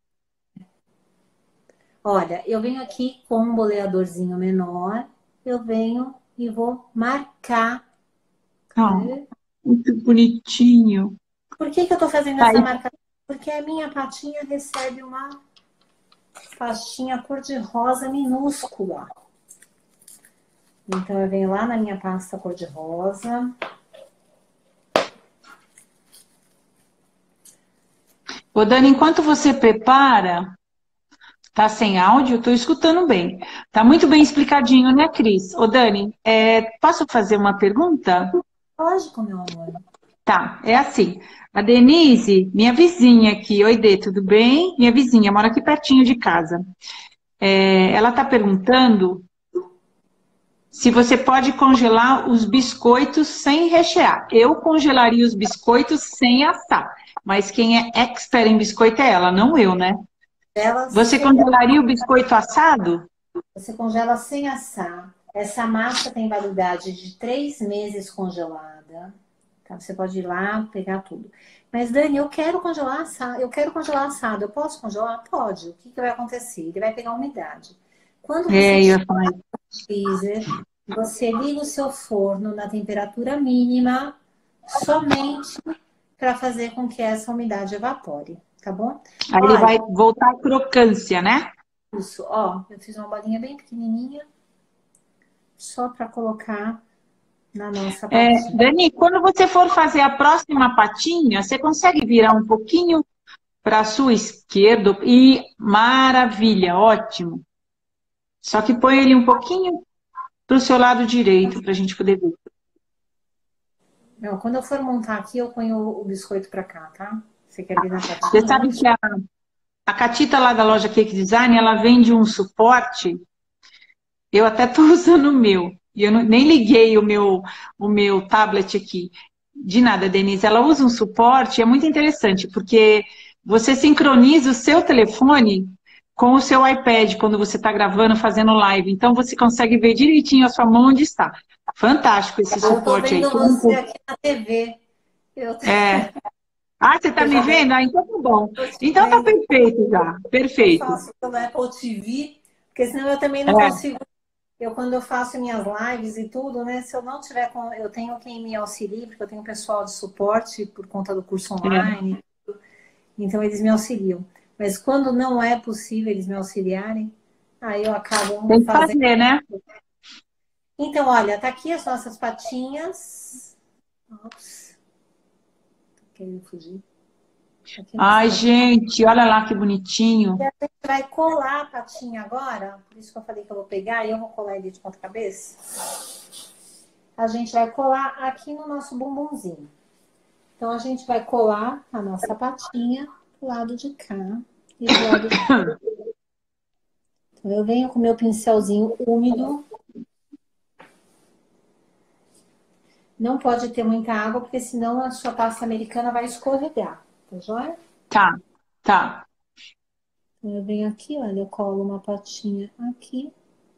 Olha, eu venho aqui com um boleadorzinho menor, eu venho e vou marcar. Oh, muito bonitinho. Por que que eu tô fazendo Tá essa aí. marcação? Porque a minha patinha recebe uma pastinha cor-de-rosa minúscula. Então, eu venho lá na minha pasta cor-de-rosa. Ô, Dani, enquanto você prepara, tá sem áudio? Estou escutando bem. Tá muito bem explicadinho, né, Cris? Ô, Dani, é, posso fazer uma pergunta? Lógico, meu amor. Tá, é assim. A Denise, minha vizinha aqui, oi, Dê, tudo bem? Minha vizinha, mora aqui pertinho de casa. É, ela está perguntando se você pode congelar os biscoitos sem rechear. Eu congelaria os biscoitos sem assar, mas quem é expert em biscoito é ela, não eu, né? Ela Você sem... congelaria o biscoito assado? Você congela sem assar. Essa massa tem validade de três meses congelada. Tá? Você pode ir lá, pegar tudo. Mas, Dani, eu quero congelar assado. Eu quero congelar assado. Eu posso congelar? Pode. O que, que vai acontecer? Ele vai pegar umidade. Quando você É, eu tira ia falar isso. o freezer, você liga o seu forno na temperatura mínima somente para fazer com que essa umidade evapore, tá bom? Aí ele Olha, vai voltar à crocância, né? isso, ó, eu fiz uma bolinha bem pequenininha só para colocar na nossa É, patinha. Dani, quando você for fazer a próxima patinha, você consegue virar um pouquinho para a sua esquerda e maravilha, ótimo. Só que põe ele um pouquinho para o seu lado direito para a gente poder ver. Não, quando eu for montar aqui, eu ponho o biscoito para cá, tá? Você quer vir na Você patinha sabe antes? que a, a Catita lá da loja Cake Design, ela vende um suporte. Eu até estou usando o meu. E eu não- nem liguei o meu, o meu tablet aqui. De nada, Denise. Ela usa um suporte, é muito interessante, porque você sincroniza o seu telefone com o seu iPad quando você está gravando, fazendo live. Então você consegue ver direitinho a sua mão onde está. Fantástico esse Eu tô suporte aí. vendo Todo você mundo- aqui na T V. Eu, É. Ah, você está eu me já vendo? Ah, então tá bom. tô te Então tá vendo. perfeito já. Eu Perfeito. faço pelo Apple T V, porque senão eu também não É. consigo. Eu, quando eu faço minhas lives e tudo, né? Se eu não tiver com. Eu tenho quem me auxilie, porque eu tenho pessoal de suporte por conta do curso É. online. Então, eles me auxiliam. Mas quando não é possível eles me auxiliarem, aí eu acabo Tem que fazendo. fazer, né? Então, olha, tá aqui as nossas patinhas. Ops, tô querendo fugir. Aqui Ai, nossa patinha. gente, olha lá que bonitinho. E a gente vai colar a patinha agora. Por isso que eu falei que eu vou pegar e eu vou colar ele de ponta cabeça. A gente vai colar aqui no nosso bumbumzinho. Então, a gente vai colar a nossa patinha do lado de cá e do lado de cá. Então, eu venho com o meu pincelzinho úmido. Não pode ter muita água, porque senão a sua pasta americana vai escorregar. Tá joia? Tá, tá. Então, eu venho aqui, olha, eu colo uma patinha aqui.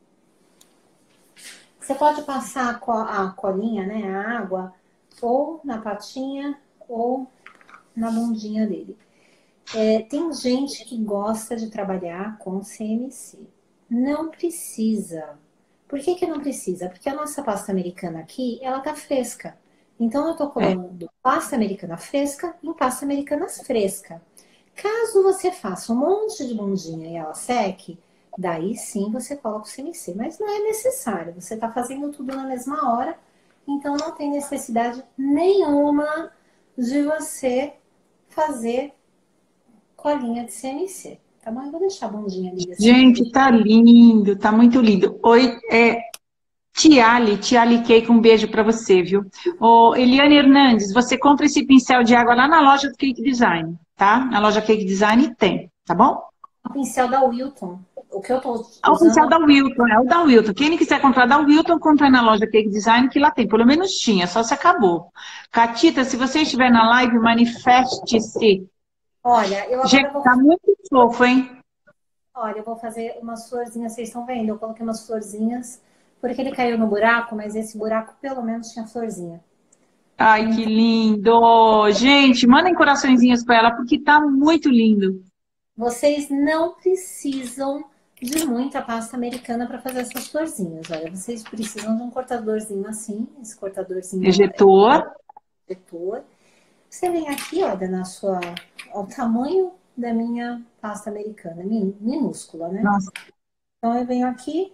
Você pode passar a, co a colinha, né, a água, ou na patinha ou na bundinha dele. É, tem gente que gosta de trabalhar com C M C. Não precisa. Por que que não precisa? Porque a nossa pasta americana aqui, ela tá fresca. Então, eu tô É. colando pasta americana fresca em pasta americana fresca. Caso você faça um monte de bundinha e ela seque, Daí sim você coloca o C M C, mas não é necessário. Você está fazendo tudo na mesma hora, então não tem necessidade nenhuma de você fazer colinha de C M C. Tá bom? Eu vou deixar a bundinha ali assim. Gente, tá lindo, tá muito lindo. Oi, é, Tiali, Tiali Cake, um beijo pra você, viu? Ô, Eliane Hernandes, você compra esse pincel de água lá na loja do Cake Design, tá? Na loja Cake Design tem, tá bom? O pincel da Wilton. O que eu tô Ah, o pincel usando. da Wilton, é o da Wilton. Quem não quiser comprar da Wilton, compra na loja Cake Design, que lá tem. Pelo menos tinha, só se acabou. Catita, se você estiver na live, manifeste-se. Olha, eu agora Gente, vou. tá muito fofo, hein? Olha, eu vou fazer umas florzinhas, vocês estão vendo? Eu coloquei umas florzinhas, porque ele caiu no buraco, mas esse buraco pelo menos tinha florzinha. Ai, que lindo! Gente, mandem coraçõezinhos para ela, porque tá muito lindo. Vocês não precisam de muita pasta americana para fazer essas florzinhas. Olha, vocês precisam de um cortadorzinho assim, esse cortadorzinho Ejetor. é ejetor. Você vem aqui, olha, na sua, ó, o tamanho da minha pasta americana, minúscula, né? Nossa. Então eu venho aqui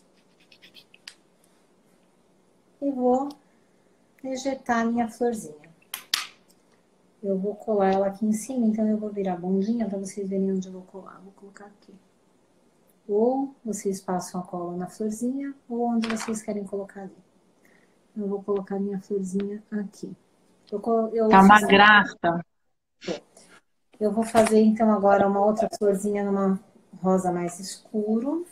e vou ejetar a minha florzinha. Eu vou colar ela aqui em cima, então eu vou virar a bundinha para vocês verem onde eu vou colar. Vou colocar aqui. Ou vocês passam a cola na florzinha, ou onde vocês querem colocar ali. Eu vou colocar minha florzinha aqui. Eu, eu, Tá uma graça. Eu vou fazer, então, agora uma outra florzinha numa rosa mais escuro.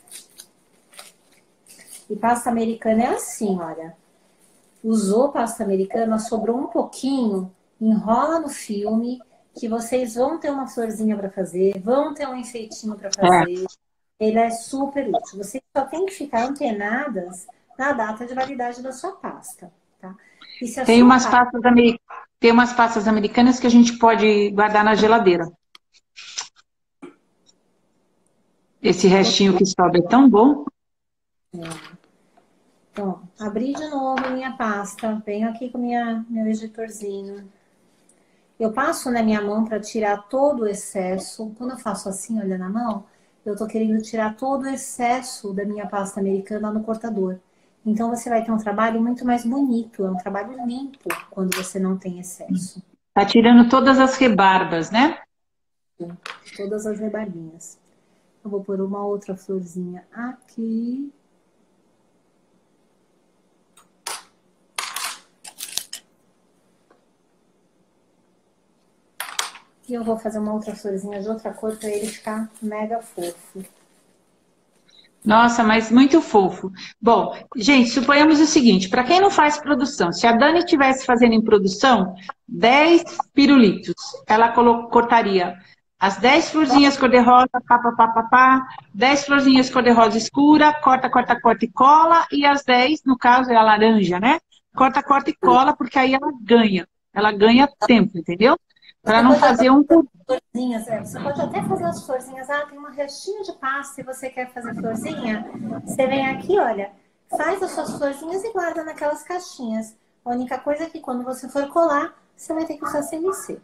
E pasta americana é assim, olha. Usou pasta americana, sobrou um pouquinho, enrola no filme, que vocês vão ter uma florzinha para fazer, vão ter um enfeitinho para fazer. É. Ele é super útil. Vocês só tem que ficar antenadas na data de validade da sua pasta, tá? E se a tem, sua umas pasta... pastas americ... tem umas pastas americanas que a gente pode guardar na geladeira. Esse restinho que sobra é tão bom. É. Então, abri de novo minha pasta, venho aqui com minha, meu ejetorzinho. Eu passo na minha mão para tirar todo o excesso. Quando eu faço assim, olha na mão, eu tô querendo tirar todo o excesso da minha pasta americana no cortador. Então, você vai ter um trabalho muito mais bonito, é um trabalho limpo quando você não tem excesso. Tá tirando todas as rebarbas, né? Todas as rebarbinhas. Eu vou pôr uma outra florzinha aqui. E eu vou fazer uma outra florzinha de outra cor para ele ficar mega fofo. Nossa, mas muito fofo. Bom, gente, suponhamos o seguinte, para quem não faz produção, se a Dani estivesse fazendo em produção, dez pirulitos, ela cortaria as dez florzinhas cor-de-rosa, pá, pá, pá, pá, pá, dez florzinhas cor-de-rosa escura, corta, corta, corta e cola, e as dez, no caso é a laranja, né? Corta, corta e cola, porque aí ela ganha, ela ganha tempo, entendeu? Para não fazer um... Florzinhas, é. Você pode até fazer as florzinhas. Ah, tem uma restinha de pasta e você quer fazer florzinha. Você vem aqui, olha, faz as suas florzinhas e guarda naquelas caixinhas. A única coisa é que quando você for colar, você vai ter que usar C M C.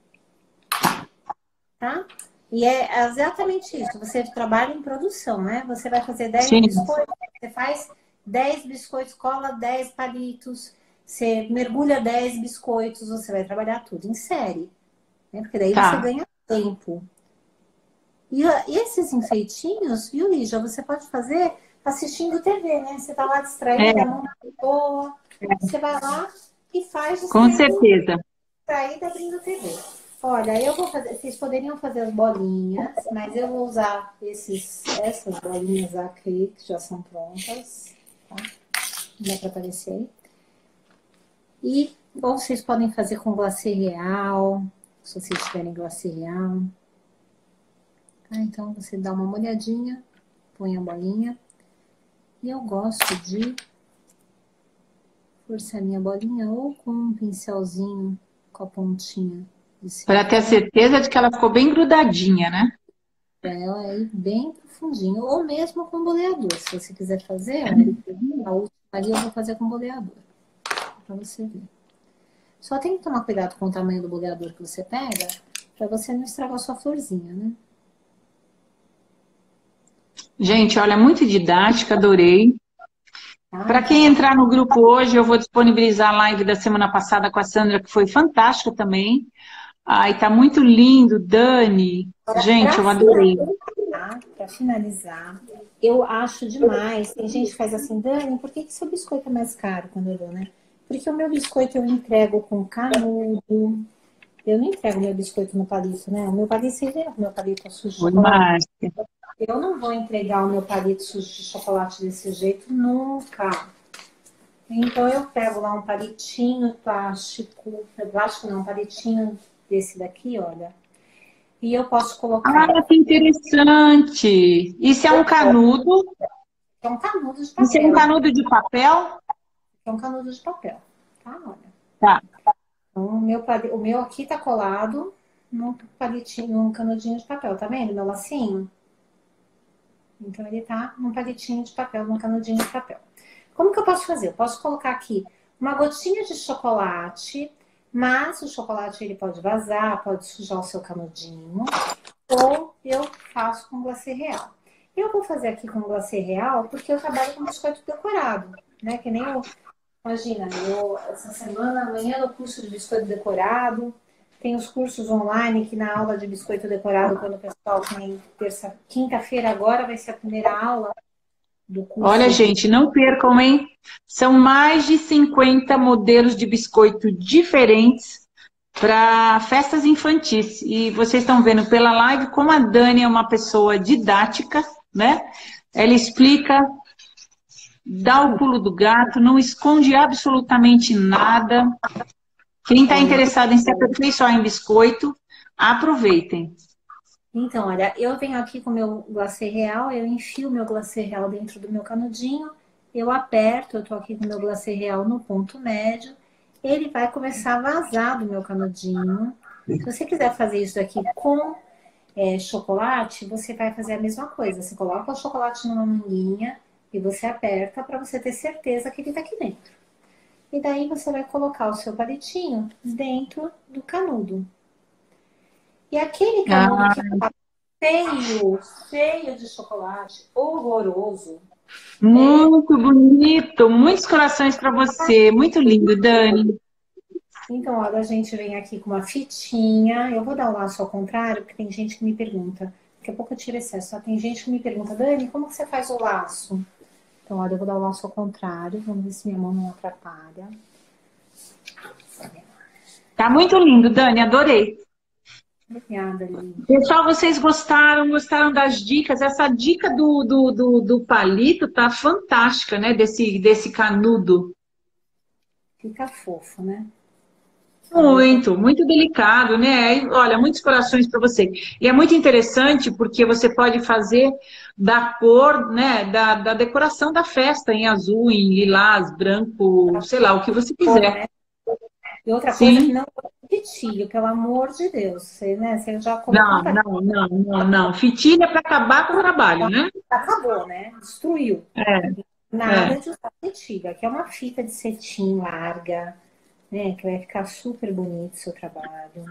Tá? E é exatamente isso. Você trabalha em produção, né? Você vai fazer dez Sim. biscoitos, você faz dez biscoitos, cola dez palitos, você mergulha dez biscoitos, você vai trabalhar tudo em série. Né? Porque daí tá. Você ganha tempo. E, e esses enfeitinhos, viu, Lígia? Você pode fazer assistindo T V, né? Você tá lá distraída, é. Não tá boa. É. Você vai lá e faz o Com certeza. Distraída abrindo T V. Olha, eu vou fazer. Vocês poderiam fazer as bolinhas, mas eu vou usar esses, essas bolinhas aqui que já são prontas. Tá? Não dá pra aparecer aí. E ou vocês podem fazer com glacê real. Se vocês tiverem glacê real. Ah, então, você dá uma molhadinha, põe a bolinha. E eu gosto de forçar minha bolinha ou com um pincelzinho com a pontinha. Para ter a certeza de que ela ficou bem grudadinha, né? Pra ela ir bem profundinho. Ou mesmo com boleador. Se você quiser fazer, olha, a última ali eu vou fazer com boleador. Pra você ver. Só tem que tomar cuidado com o tamanho do boleador que você pega, para você não estragar a sua florzinha, né? Gente, olha, muito didática, adorei. Para quem entrar no grupo hoje, eu vou disponibilizar a live da semana passada com a Sandra, que foi fantástica também. Ai, tá muito lindo, Dani. Gente, eu adorei. Para finalizar, eu acho demais. Tem gente que faz assim, Dani, por que, que seu biscoito é mais caro quando eu dou, né? Porque o meu biscoito eu entrego com canudo. Eu não entrego meu biscoito no palito, né? O meu palito, você vê o meu palito sujo de Oi, chocolate. Márcia. Eu não vou entregar o meu palito sujo de chocolate desse jeito nunca. Então eu pego lá um palitinho plástico, plástico não, um palitinho desse daqui, olha. E eu posso colocar. Ah, que interessante. Isso é um canudo? É um canudo de Isso é um papel. canudo de papel? É um canudo de papel, tá? Olha. Tá. Então, o meu, pali- o meu aqui tá colado num palitinho, num canudinho de papel, tá vendo meu lacinho? Então ele tá num palitinho de papel, num canudinho de papel. Como que eu posso fazer? Eu posso colocar aqui uma gotinha de chocolate, mas o chocolate ele pode vazar, pode sujar o seu canudinho, ou eu faço com glacê real. Eu vou fazer aqui com glacê real porque eu trabalho com biscoito decorado, né? Que nem eu, imagina, eu essa semana, amanhã no curso de biscoito decorado, tem os cursos online que na aula de biscoito decorado, quando o pessoal tem terça, quinta-feira agora vai ser a primeira aula do Olha, curso de. gente, não percam, hein? São mais de cinquenta modelos de biscoito diferentes para festas infantis. E vocês estão vendo pela live como a Dani é uma pessoa didática, né? Ela explica, dá o pulo do gato, não esconde absolutamente nada. Quem está interessado em se aperfeiçoar em biscoito, aproveitem. Então, olha, eu venho aqui com o meu glacê real, eu enfio o meu glacê real dentro do meu canudinho, eu aperto, eu tô aqui com o meu glacê real no ponto médio, ele vai começar a vazar do meu canudinho. Se você quiser fazer isso aqui com é, chocolate, você vai fazer a mesma coisa. Você coloca o chocolate numa manguinha e você aperta para você ter certeza que ele tá aqui dentro. E daí você vai colocar o seu palitinho dentro do canudo. E aquele canudo Ah, que tá feio, feio de chocolate, horroroso. É, muito bonito, muitos corações para você, muito lindo, Dani. então, olha, a gente vem aqui com uma fitinha. Eu vou dar o laço ao contrário, porque tem gente que me pergunta. Daqui a pouco eu tiro excesso. Só tem gente que me pergunta, Dani, como que você faz o laço? Então, olha, eu vou dar o laço ao contrário. Vamos ver se minha mão não atrapalha. Tá muito lindo, Dani, adorei. Obrigada, Li. Pessoal, vocês gostaram, gostaram das dicas? Essa dica do, do, do, do palito tá fantástica, né? Desse, desse canudo. Fica fofo, né? Ó, eu tô... Muito, muito delicado, né? E, olha, muitos corações para você. E é muito interessante porque você pode fazer da cor, né? Da, da decoração da festa em azul, em lilás, branco, sei lá, o que você Cor, quiser. né? E outra coisa que Sim. não é fitilho, pelo amor de Deus. Você, né? Você já colocou um Não, palito, não, não, não, não. Fitilha para acabar com o trabalho, né? acabou, né? Destruiu. É, Nada é. de usar fitilha. Aqui é uma fita de cetim larga, né? Que vai ficar super bonito o seu trabalho.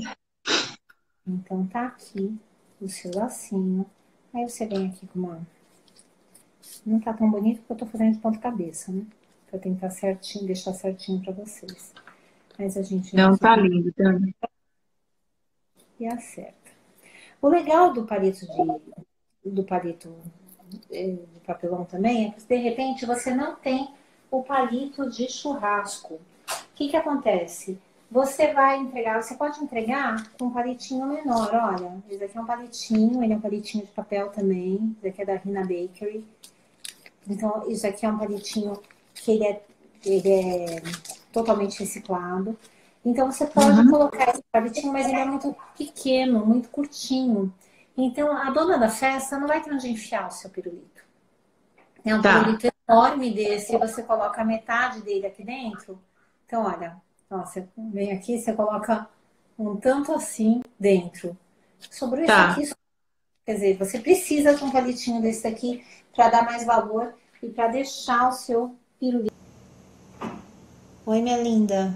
Então tá aqui o seu lacinho. Aí você vem aqui com uma. Não tá tão bonito porque eu tô fazendo de ponta cabeça, né? Pra tentar certinho, deixar certinho pra vocês. Mas a gente vem Não, aqui tá com lindo, Dani. e acerta. O legal do palito de do palito eh, de papelão também é que de repente você não tem o palito de churrasco. O que que acontece? Você vai entregar, você pode entregar com um palitinho menor, olha. Esse aqui é um palitinho, ele é um palitinho de papel também. Esse aqui é da Rina Bakery. Então, isso aqui é um palitinho que ele é, ele é totalmente reciclado. Então, você pode Uhum. colocar esse palitinho, mas ele é muito pequeno, muito curtinho. Então, a dona da festa não vai ter onde enfiar o seu pirulito. É um Tá, pirulito enorme desse, você coloca metade dele aqui dentro. Então, olha, ó, você vem aqui, você coloca um tanto assim dentro. Sobrou isso tá. aqui, quer dizer, você precisa de um palitinho desse aqui para dar mais valor e para deixar o seu pirulito. Oi, minha linda.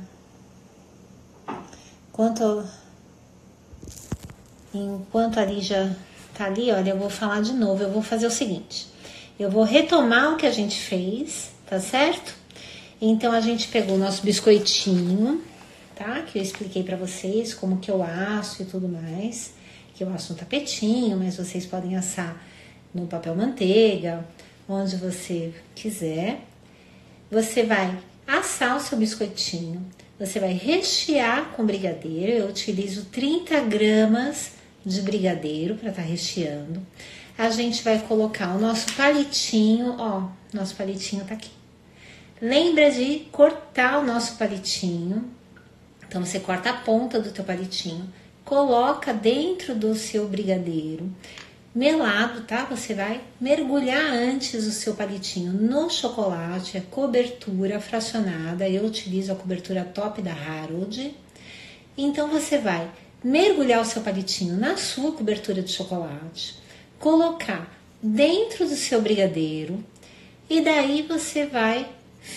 Enquanto, enquanto a Lígia tá ali, olha, eu vou falar de novo, eu vou fazer o seguinte. Eu vou retomar o que a gente fez, tá certo? Então, a gente pegou o nosso biscoitinho, tá? Que eu expliquei pra vocês como que eu asso e tudo mais. Que eu asso no tapetinho, mas vocês podem assar no papel manteiga, onde você quiser. Você vai assar o seu biscoitinho, você vai rechear com brigadeiro. Eu utilizo trinta gramas de brigadeiro para estar tá recheando. A gente vai colocar o nosso palitinho, ó, nosso palitinho tá aqui. Lembra de cortar o nosso palitinho. Então, você corta a ponta do teu palitinho, coloca dentro do seu brigadeiro melado, tá? Você vai mergulhar antes o seu palitinho no chocolate, é cobertura fracionada. Eu utilizo a cobertura top da Harold. Então, você vai mergulhar o seu palitinho na sua cobertura de chocolate, colocar dentro do seu brigadeiro e daí você vai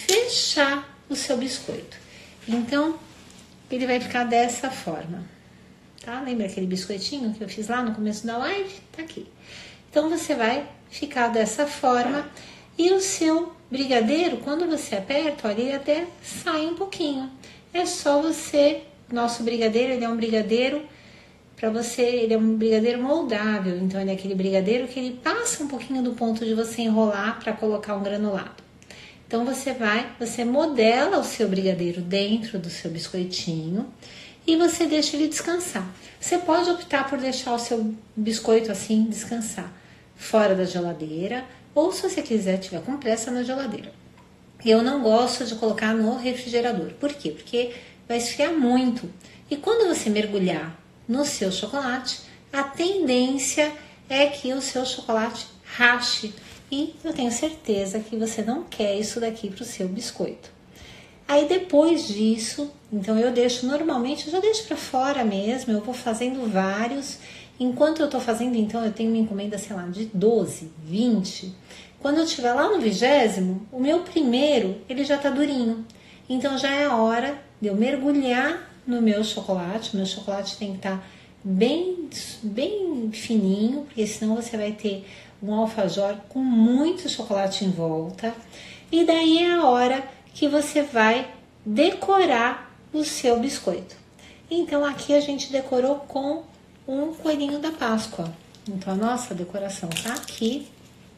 fechar o seu biscoito. Então, ele vai ficar dessa forma, tá? Lembra aquele biscoitinho que eu fiz lá no começo da live? Tá aqui. Então, você vai ficar dessa forma e o seu brigadeiro, quando você aperta, olha, ele até sai um pouquinho. É só você... Nosso brigadeiro, ele é um brigadeiro para você, ele é um brigadeiro moldável. Então, ele é aquele brigadeiro que ele passa um pouquinho do ponto de você enrolar para colocar um granulado. Então, você vai, você modela o seu brigadeiro dentro do seu biscoitinho e você deixa ele descansar. Você pode optar por deixar o seu biscoito assim, descansar, fora da geladeira, ou se você quiser, tiver com pressa, na geladeira. Eu não gosto de colocar no refrigerador. Por quê? Porque vai esfriar muito. E quando você mergulhar no seu chocolate, a tendência é que o seu chocolate rache. E eu tenho certeza que você não quer isso daqui para o seu biscoito. Aí depois disso, então eu deixo normalmente, eu já deixo para fora mesmo, eu vou fazendo vários. Enquanto eu tô fazendo, então eu tenho uma encomenda, sei lá, de doze, vinte. Quando eu estiver lá no vigésimo, o meu primeiro, ele já tá durinho. Então já é a hora de eu mergulhar no meu chocolate. O meu chocolate tem que estar bem, bem fininho, porque senão você vai ter um alfajor com muito chocolate em volta. E daí é a hora que você vai decorar o seu biscoito. Então aqui a gente decorou com um coelhinho da Páscoa. Então a nossa decoração tá aqui.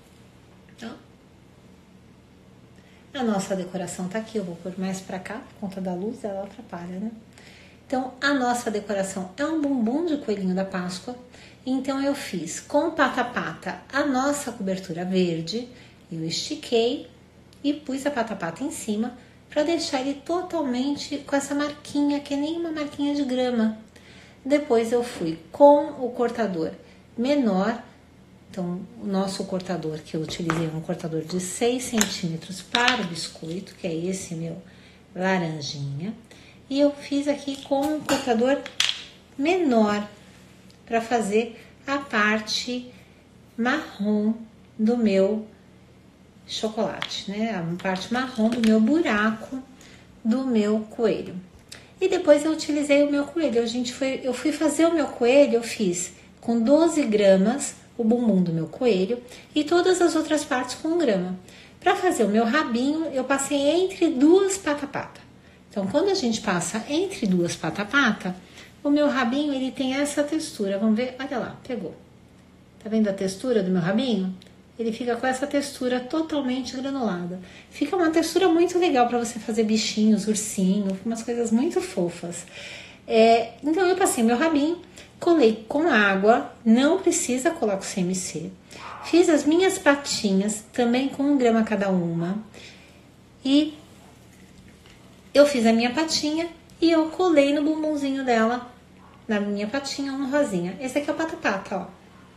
A nossa decoração tá aqui, eu vou pôr mais pra cá, por conta da luz, ela atrapalha, né? Então, a nossa decoração é um bumbum de coelhinho da Páscoa. Então, eu fiz com pata-pata a nossa cobertura verde. Eu estiquei e pus a pata-pata em cima para deixar ele totalmente com essa marquinha, que é nem uma marquinha de grama. Depois, eu fui com o cortador menor. Então, o nosso cortador que eu utilizei é um cortador de seis centímetros para o biscoito, que é esse meu laranjinha. E eu fiz aqui com um cortador menor para fazer a parte marrom do meu chocolate, né? A parte marrom do meu buraco do meu coelho. E depois eu utilizei o meu coelho. A gente foi, eu fui fazer o meu coelho, eu fiz com doze gramas o bumbum do meu coelho e todas as outras partes com um grama. Para fazer o meu rabinho, eu passei entre duas pata-pata. Então, quando a gente passa entre duas pata-pata, o meu rabinho, ele tem essa textura. Vamos ver? Olha lá, pegou. Tá vendo a textura do meu rabinho? Ele fica com essa textura totalmente granulada. Fica uma textura muito legal para você fazer bichinhos, ursinhos, umas coisas muito fofas. É, então, eu passei meu rabinho, colei com água, não precisa colar com C M C. Fiz as minhas patinhas, também com um grama cada uma. E eu fiz a minha patinha e eu colei no bumbumzinho dela, na minha patinha, um rosinha. Esse aqui é o pata-pata, ó.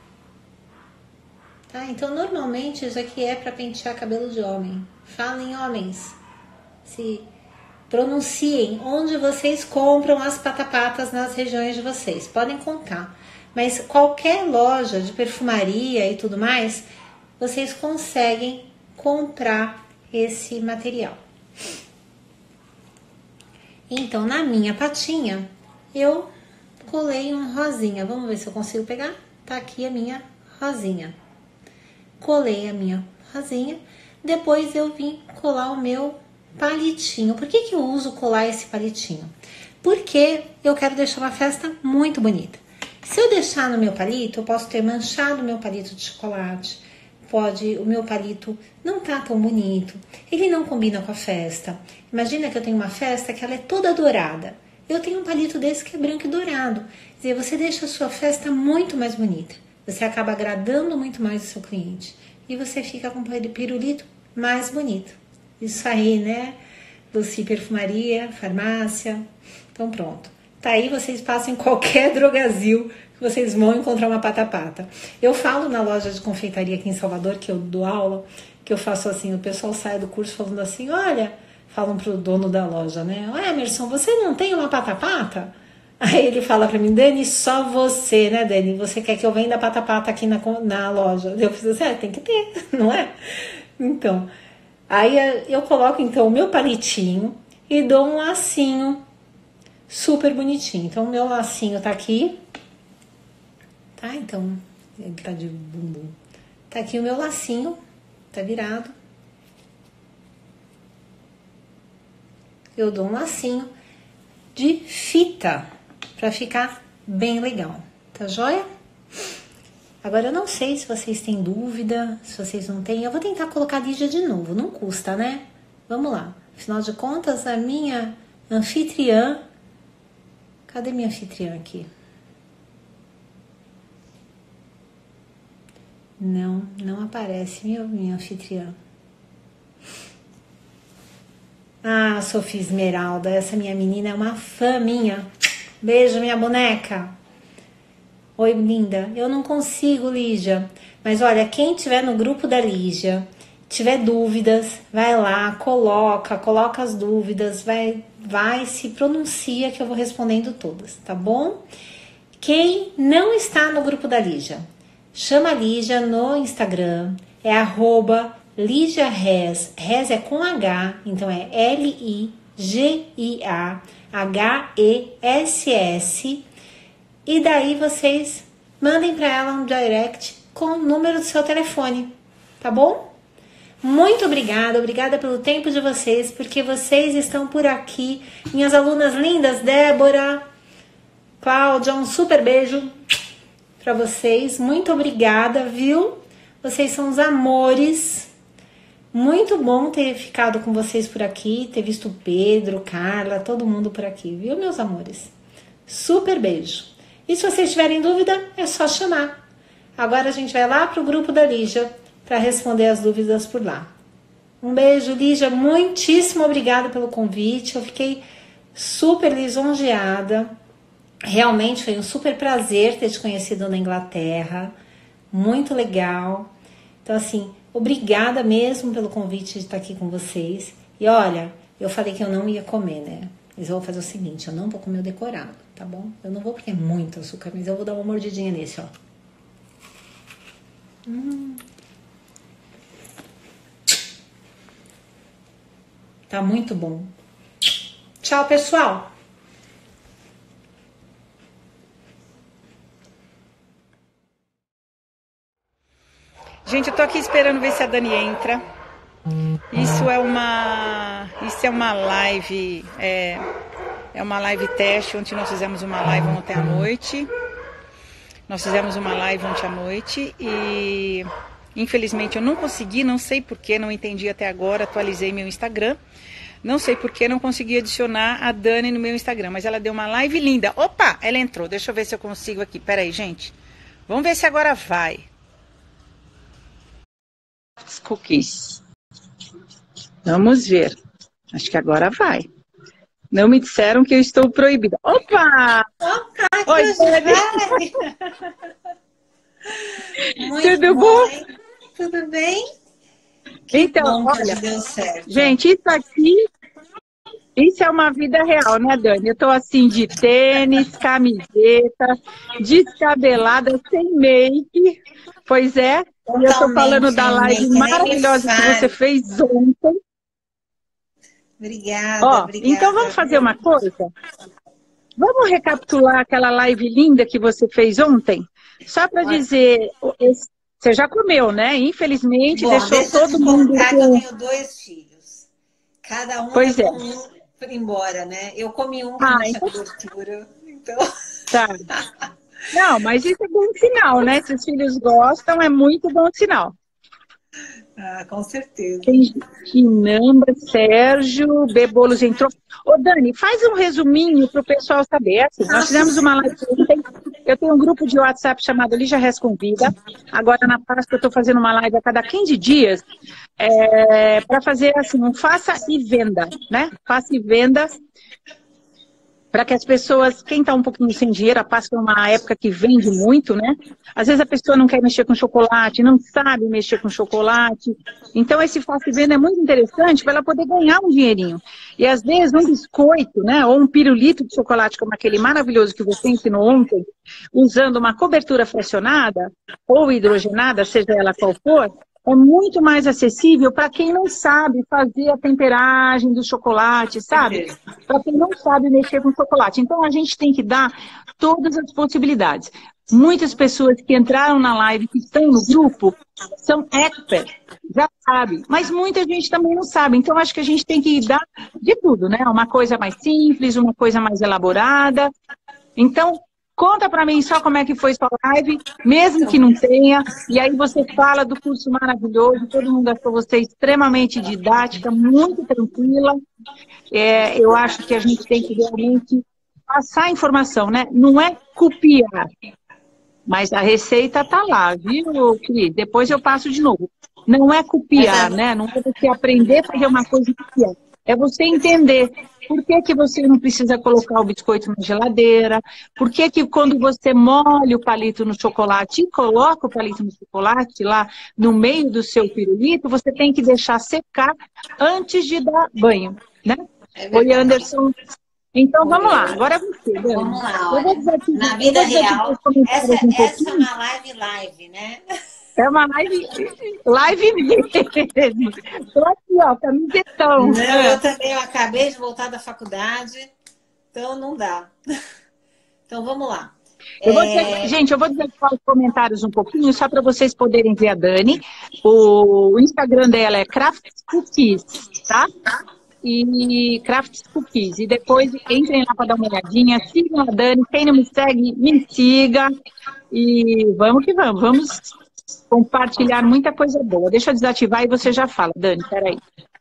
Tá? Então, normalmente, isso aqui é para pentear cabelo de homem. Falem, homens. Se pronunciem onde vocês compram as pata-patas nas regiões de vocês. Podem contar. Mas qualquer loja de perfumaria e tudo mais, vocês conseguem comprar esse material. Então, na minha patinha, eu colei um rosinha. Vamos ver se eu consigo pegar? Tá aqui a minha rosinha. Colei a minha rosinha, depois eu vim colar o meu palitinho. Por que que eu uso colar esse palitinho? Porque eu quero deixar uma festa muito bonita. Se eu deixar no meu palito, eu posso ter manchado o meu palito de chocolate. Pode, o meu palito não tá tão bonito. Ele não combina com a festa. Imagina que eu tenho uma festa que ela é toda dourada. Eu tenho um palito desse que é branco e dourado. Quer dizer, você deixa a sua festa muito mais bonita. Você acaba agradando muito mais o seu cliente. E você fica com o pirulito mais bonito. Isso aí, né? Lucy Perfumaria, farmácia. Então pronto. Tá aí, vocês passam em qualquer drogazil que vocês vão encontrar uma pata-pata. Eu falo na loja de confeitaria aqui em Salvador, que eu dou aula, que eu faço assim, o pessoal sai do curso falando assim, olha, falam pro dono da loja, né? Olha, Emerson, você não tem uma pata-pata? Aí ele fala pra mim, Dani, só você, né, Dani? Você quer que eu venda pata-pata aqui na, na loja? Eu fiz assim, é, tem que ter, não é? Então, aí eu coloco então o meu palitinho e dou um lacinho super bonitinho. Então, o meu lacinho tá aqui. Tá? Então, ele tá de bumbum. Tá aqui o meu lacinho. Tá virado. Eu dou um lacinho de fita pra ficar bem legal. Tá joia? Agora, eu não sei se vocês têm dúvida, se vocês não têm. Eu vou tentar colocar a Lígia de novo. Não custa, né? Vamos lá. Afinal de contas, a minha anfitriã... Cadê minha anfitriã aqui? Não, não aparece minha, minha anfitriã. Ah, Sofia Esmeralda, essa minha menina é uma fã minha. Beijo, minha boneca. Oi, linda. Eu não consigo, Lígia. Mas olha, quem tiver no grupo da Lígia, tiver dúvidas, vai lá, coloca, coloca as dúvidas, vai, vai, se pronuncia que eu vou respondendo todas, tá bom? Quem não está no grupo da Lígia, chama a Lígia no Instagram, é arroba Lígia Res, Res é com H, então é L I G I A H E S S, e daí vocês mandem para ela um direct com o número do seu telefone, tá bom? Muito obrigada, obrigada pelo tempo de vocês, porque vocês estão por aqui. Minhas alunas lindas, Débora, Cláudia, um super beijo para vocês. Muito obrigada, viu? Vocês são os amores. Muito bom ter ficado com vocês por aqui, ter visto o Pedro, Carla, todo mundo por aqui, viu, meus amores? Super beijo. E se vocês tiverem dúvida, é só chamar. Agora a gente vai lá pro grupo da Lígia para responder as dúvidas por lá. Um beijo, Lígia, muitíssimo obrigada pelo convite, eu fiquei super lisonjeada, realmente foi um super prazer ter te conhecido na Inglaterra, muito legal, então assim, obrigada mesmo pelo convite de estar aqui com vocês, e olha, eu falei que eu não ia comer, né, mas eu vou fazer o seguinte, eu não vou comer o decorado, tá bom? Eu não vou porque é muito açúcar, mas eu vou dar uma mordidinha nesse, ó. Hum... Tá muito bom. Tchau, pessoal. Gente, eu tô aqui esperando ver se a Dani entra. Isso é uma, isso é uma live, é, é uma live teste. Ontem nós fizemos uma live ontem à noite. Nós fizemos uma live ontem à noite e infelizmente eu não consegui, não sei porquê, não entendi até agora, atualizei meu Instagram. Não sei porquê, não consegui adicionar a Dani no meu Instagram, mas ela deu uma live linda. Opa, ela entrou, deixa eu ver se eu consigo aqui. Pera aí, gente. Vamos ver se agora vai. Cookies. Vamos ver. Acho que agora vai. Não me disseram que eu estou proibida. Opa! Opa, oi, Dani! Tudo bom? Hein? Tudo bem? Que então, olha, deu certo. Gente, isso aqui, isso é uma vida real, né, Dani? Eu tô assim de tênis, camiseta, descabelada, sem make. Pois é, e eu tô falando da live maravilhosa que você fez ontem. Obrigada, Ó, obrigada. então vamos fazer uma coisa? Vamos recapitular aquela live linda que você fez ontem? Só para dizer, você já comeu, né? Infelizmente, Bom, deixou deixa eu todo te mundo contar que eu com... tenho dois filhos. Cada um Pois é. levou um para embora, né? Eu comi um que Ah, não tinha então cobertura, então... tá. Não, mas isso é bom sinal, né? Se os filhos gostam, é muito bom sinal. Ah, com certeza. Tem Ginamba, Sérgio, Bebolos entrou. Ô, Dani, faz um resuminho para o pessoal saber. Assim, nós fizemos uma live ontem. Eu tenho um grupo de WhatsApp chamado Lígia Resconvida. Agora, na Páscoa, eu estou fazendo uma live a cada quinze dias é, para fazer assim, um faça e venda, né? Faça e venda para que as pessoas, quem está um pouquinho sem dinheiro, a Páscoa é uma época que vende muito, né? Às vezes a pessoa não quer mexer com chocolate, não sabe mexer com chocolate. Então, esse faça e venda é muito interessante para ela poder ganhar um dinheirinho. E às vezes um biscoito, né? Ou um pirulito de chocolate, como aquele maravilhoso que você ensinou ontem, usando uma cobertura fracionada ou hidrogenada, seja ela qual for, é muito mais acessível para quem não sabe fazer a temperagem do chocolate, sabe? Para quem não sabe mexer com chocolate. Então, a gente tem que dar todas as possibilidades. Muitas pessoas que entraram na live, que estão no grupo, são experts, já sabem. Mas muita gente também não sabe. Então, acho que a gente tem que dar de tudo, né? Uma coisa mais simples, uma coisa mais elaborada. Então, conta para mim só como é que foi sua live, mesmo que não tenha, e aí você fala do curso maravilhoso, todo mundo achou você extremamente didática, muito tranquila. É, eu acho que a gente tem que realmente passar a informação, né? Não é copiar, mas a receita está lá, viu, Cris? Depois eu passo de novo. Não é copiar, né? Não é você aprender a fazer uma coisa e copiar. É você entender por que, que você não precisa colocar o biscoito na geladeira, por que, que quando você molha o palito no chocolate e coloca o palito no chocolate lá no meio do seu pirulito, você tem que deixar secar antes de dar banho, né? É Oi, verdade. Anderson. Então, vamos lá. Agora é você, Dani. Vamos lá, Eu olha. vou desativar, Na eu vida vou desativar real, os comentários essa, um essa é pouquinho. uma live live, né? É uma live, live mesmo. Estou aqui, ó, camisetão. Não, eu também eu acabei de voltar da faculdade, então não dá. Então vamos lá. Eu vou dizer, É, gente, eu vou desativar os comentários um pouquinho, só para vocês poderem ver a Dani. O Instagram dela é Crafts Cookies, tá? E Crafts Cookies. E depois entrem lá para dar uma olhadinha, sigam a Dani. Quem não me segue, me siga. E vamos que vamos. Vamos compartilhar muita coisa boa. Deixa eu desativar e você já fala, Dani. Peraí.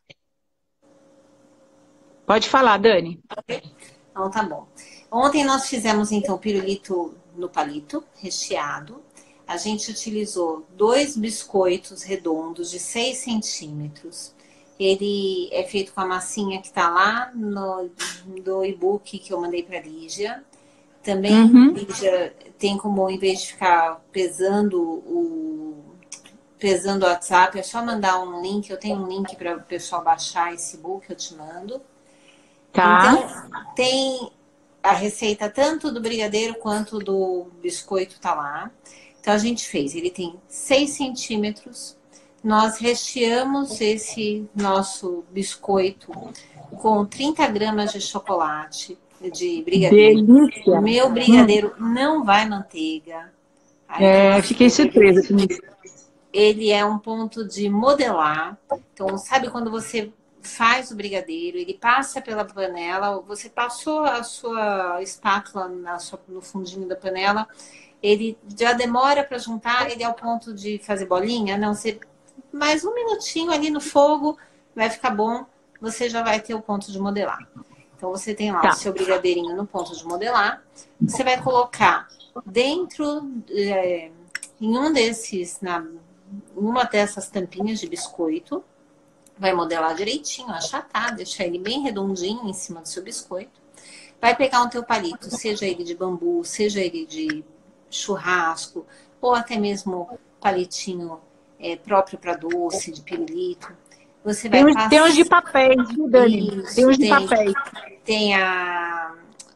Pode falar, Dani. então tá bom. Ontem nós fizemos então pirulito no palito, recheado. A gente utilizou dois biscoitos redondos de seis centímetros. Ele é feito com a massinha que tá lá no do e-book que eu mandei para Lígia. Também, Uhum. Lígia, tem como, em vez de ficar pesando o pesando o WhatsApp, é só mandar um link. Eu tenho um link para o pessoal baixar esse book, eu te mando. Tá. Então, tem a receita tanto do brigadeiro quanto do biscoito tá lá. Então, a gente fez, ele tem seis centímetros. Nós recheamos esse nosso biscoito com trinta gramas de chocolate, de brigadeiro. Delícia. O meu brigadeiro hum. não vai manteiga. Aí, é, então, fiquei surpresa com isso. Ele é um ponto de modelar. Então, sabe quando você faz o brigadeiro, ele passa pela panela, você passou a sua espátula na sua, no fundinho da panela, ele já demora para juntar, ele é o ponto de fazer bolinha, não, você mais um minutinho ali no fogo, vai ficar bom, você já vai ter o ponto de modelar. Então, você tem lá tá. o seu brigadeirinho no ponto de modelar, você vai colocar dentro, é, em um desses, na, uma dessas tampinhas de biscoito, vai modelar direitinho, achatar, deixar ele bem redondinho em cima do seu biscoito. Vai pegar o teu palito, seja ele de bambu, seja ele de churrasco, ou até mesmo palitinho é, próprio para doce, de pirulito. Você vai tem, uns, passar... tem uns de papéis, viu, Dani? Isso, tem uns de tem, papéis. Tem a...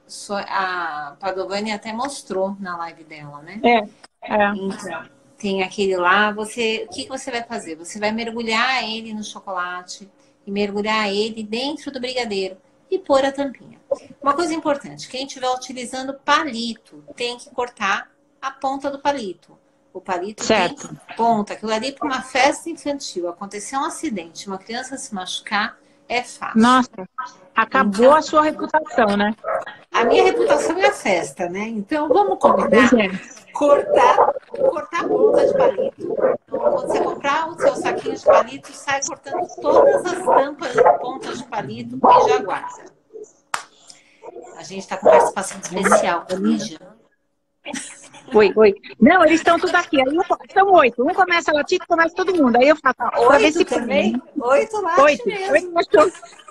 A Padovani até mostrou na live dela, né? É, é. Então, tem aquele lá, você, o que você vai fazer? Você vai mergulhar ele no chocolate e mergulhar ele dentro do brigadeiro e pôr a tampinha. Uma coisa importante, quem estiver utilizando palito, tem que cortar a ponta do palito. O palito certo. tem ponta. Aquilo ali para uma festa infantil, acontecer um acidente, uma criança se machucar, é fácil. Nossa, acabou então, a sua reputação, né? A minha reputação é a festa, né? Então, vamos combinar. É. Cortar, cortar a ponta de palito. Então, quando você comprar o seu saquinho de palito, sai cortando todas as tampas de pontas de palito e já guarda. A gente está com participação especial, Lígia. Oi, oi. Não, eles estão tudo aqui. Aí são oito. Um começa a latir, começa todo mundo. Aí eu faço. Oito também? Oito late oito. mesmo. Oito cachorros.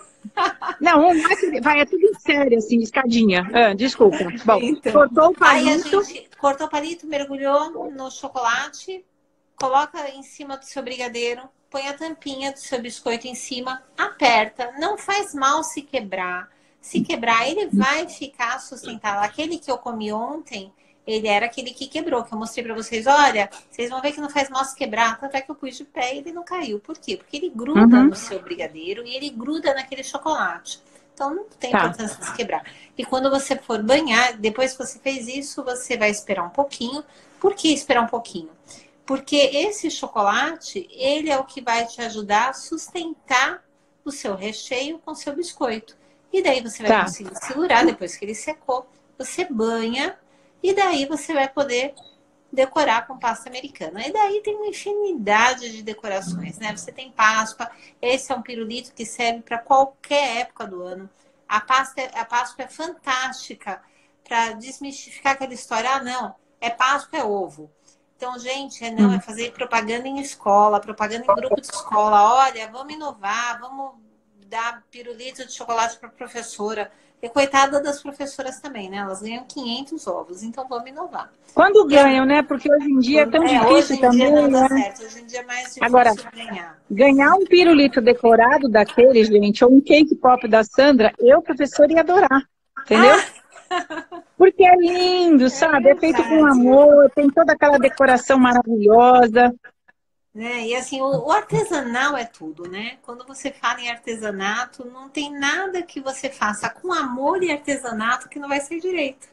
Não, um vai, é tudo sério, assim, escadinha. Ah, desculpa. Bom, então, cortou o palito. Aí a gente cortou o palito, mergulhou no chocolate, coloca em cima do seu brigadeiro, põe a tampinha do seu biscoito em cima, aperta. Não faz mal se quebrar. Se quebrar, ele vai ficar sustentado. Aquele que eu comi ontem, ele era aquele que quebrou, que eu mostrei pra vocês. Olha, vocês vão ver que não faz mal se quebrar. Tanto é que eu pus de pé e ele não caiu. Por quê? Porque ele gruda uhum. no seu brigadeiro e ele gruda naquele chocolate. Então, não tem tá. importância de se quebrar. E quando você for banhar, depois que você fez isso, você vai esperar um pouquinho. Por que esperar um pouquinho? Porque esse chocolate, ele é o que vai te ajudar a sustentar o seu recheio com o seu biscoito. E daí você vai tá. conseguir segurar depois que ele secou. Você banha e daí você vai poder decorar com pasta americana. E daí tem uma infinidade de decorações, né? Você tem Páscoa. Esse é um pirulito que serve para qualquer época do ano. A, pasta, a Páscoa é fantástica para desmistificar aquela história. Ah, não, é Páscoa, é ovo. Então, gente, é, não, é fazer propaganda em escola, propaganda em grupo de escola. Olha, vamos inovar, vamos dar pirulito de chocolate para a professora. E coitada das professoras também, né? Elas ganham quinhentos ovos, então vamos inovar. Quando ganham, né? Porque hoje em dia é tão é, difícil hoje em também, dia não dá né? certo. Hoje em dia é mais difícil Agora, ganhar. Ganhar um pirulito decorado daquele, gente, ou um cake pop da Sandra, eu, professora, ia adorar. Entendeu? Ah! Porque é lindo, sabe? É, é feito com amor, tem toda aquela decoração maravilhosa. Né? E assim, o, o artesanal é tudo, né? Quando você fala em artesanato, não tem nada que você faça com amor e artesanato que não vai ser direito.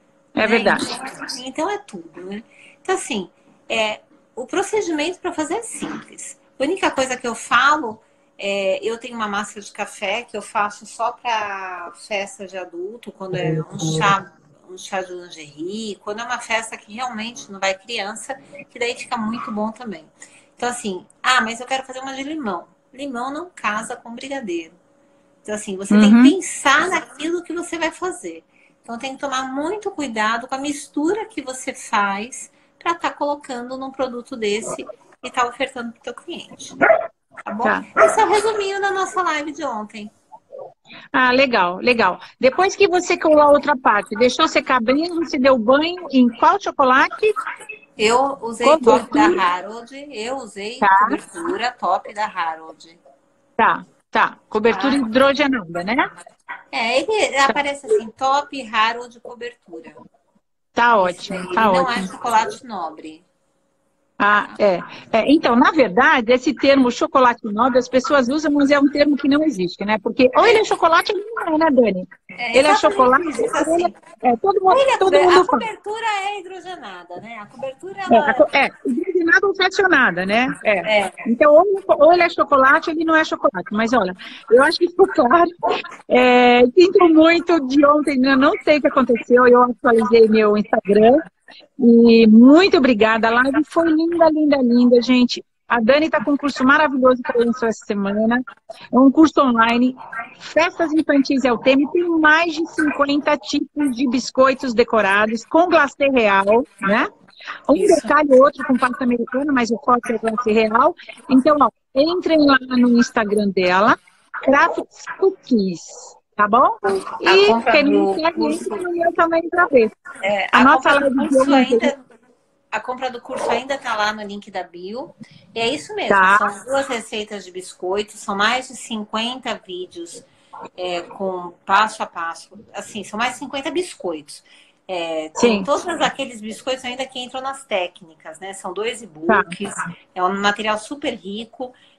É né? verdade. Então, então é tudo, né? Então, assim, é, o procedimento para fazer é simples. A única coisa que eu falo, é, eu tenho uma massa de café que eu faço só para festa de adulto, quando é um chá, um chá de lingerie, quando é uma festa que realmente não vai criança, que daí fica muito bom também. Então, assim, ah, mas eu quero fazer uma de limão. Limão não casa com brigadeiro. Então, assim, você uhum. tem que pensar naquilo que você vai fazer. Então, tem que tomar muito cuidado com a mistura que você faz para estar tá colocando num produto desse e estar tá ofertando para o teu cliente. Tá bom? Tá. Esse é o resuminho da nossa live de ontem. Ah, legal, legal. Depois que você colou a outra parte, deixou secar bem, você deu banho em qual chocolate? Eu usei cobertura. Top da Harold, eu usei tá. cobertura top da Harold. Tá, tá. Cobertura tá. hidrogenada, né? É, ele tá. aparece assim, top Harold cobertura. Tá ótimo, ele tá não ótimo. é chocolate nobre. Ah, é. é. Então, na verdade, esse termo chocolate nobre, as pessoas usam, mas é um termo que não existe, né? Porque ou ele é chocolate ou ele não é, né, Dani? É, ele é chocolate, isso, assim. ele é, todo mundo, ele é todo mundo A cobertura fala. É hidrogenada, né? A cobertura, ela... É, é hidrogenada ou fracionada, né? É. é. Então, ou, ou ele é chocolate ou ele não é chocolate. Mas, olha, eu acho que ficou claro. É, sinto muito de ontem, eu não sei o que aconteceu, eu atualizei meu Instagram. E muito obrigada, a live foi linda, linda, linda, gente. A Dani está com um curso maravilhoso que lançou essa semana. É um curso online. Festas infantis é o tema e tem mais de cinquenta tipos de biscoitos decorados com glacê real, né? Um Isso. detalhe ou outro com pasta americana, mas o foco é glacê real. Então, ó, entrem lá no Instagram dela, Crafts Cookies. Tá bom? A e quem não quer curso... eu também para ver. É, a, a nossa live de ainda, a compra do curso ainda tá lá no link da bio. E é isso mesmo, tá. São duas receitas de biscoito, são mais de cinquenta vídeos é, com passo a passo. Assim, são mais de cinquenta biscoitos. É, tem todos aqueles biscoitos ainda que entram nas técnicas, né? São dois e-books, tá. É um material super rico.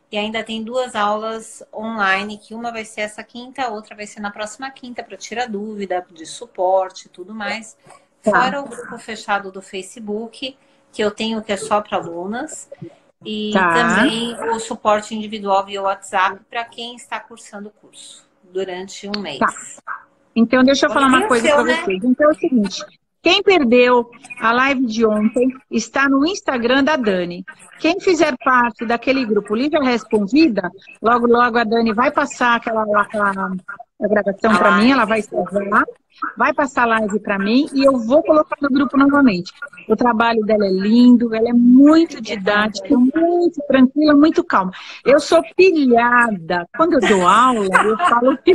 E ainda tem duas aulas online, que uma vai ser essa quinta, a outra vai ser na próxima quinta, para tirar dúvida, de suporte e tudo mais. Tá. Fora o grupo fechado do Facebook, que eu tenho que é só para alunas. E Tá. também o suporte individual via WhatsApp para quem está cursando o curso durante um mês. Tá. Então, deixa eu falar uma coisa para né? vocês. Então é o seguinte, quem perdeu a live de ontem está no Instagram da Dani. Quem fizer parte daquele grupo Lívia Responvida, logo, logo a Dani vai passar aquela, aquela a gravação para mim, ela vai salvar, vai passar a live para mim e eu vou colocar no grupo novamente. O trabalho dela é lindo, ela é muito didática, muito tranquila, muito calma. Eu sou pilhada. Quando eu dou aula, eu falo que,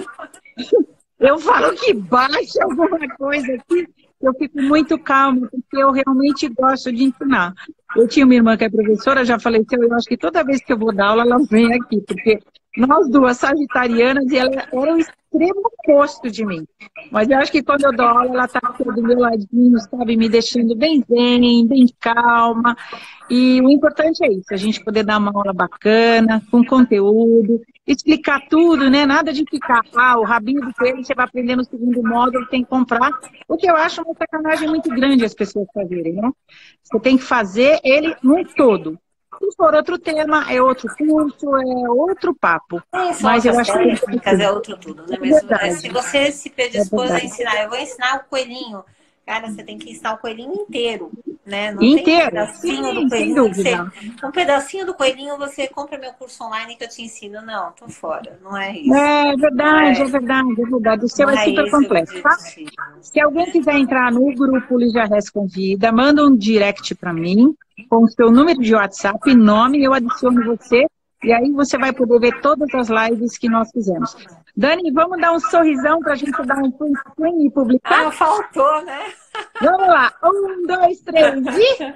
eu falo que baixa alguma coisa aqui, eu fico muito calma, porque eu realmente gosto de ensinar. Eu tinha uma irmã que é professora, já faleceu, eu acho que toda vez que eu vou dar aula, ela vem aqui, porque nós duas sagitarianas, e ela era o extremo oposto de mim. Mas eu acho que quando eu dou aula, ela está aqui do meu ladinho, sabe, me deixando bem zen, bem calma. E o importante é isso, a gente poder dar uma aula bacana, com conteúdo, explicar tudo, né? Nada de ficar, ah, o rabinho do coelho você vai aprender no segundo módulo, tem que comprar. O que eu acho uma sacanagem muito grande as pessoas fazerem, né? Você tem que fazer ele no todo. Se for outro tema, é outro curso, é outro papo. É, são mas eu acho técnicas, que é outro tudo, né? É Mas se você se predispôs é a ensinar, eu vou ensinar o coelhinho. Cara, você tem que ensinar o coelhinho inteiro, né? Não inteiro? tem um pedacinho Sim, do coelhinho. sem dúvida. Você, um pedacinho do coelhinho, você compra meu curso online que eu te ensino. Não, tô fora, não é isso. É verdade, é, é verdade, é verdade. O seu não é super completo, tá? Se alguém quiser entrar no grupo Lívia Responvida, manda um direct para mim, com o seu número de WhatsApp, nome, eu adiciono você, e aí você vai poder ver todas as lives que nós fizemos. Dani, vamos dar um sorrisão para a gente dar um print screen e publicar? Ah, faltou, né? Vamos lá. Um, dois, três e...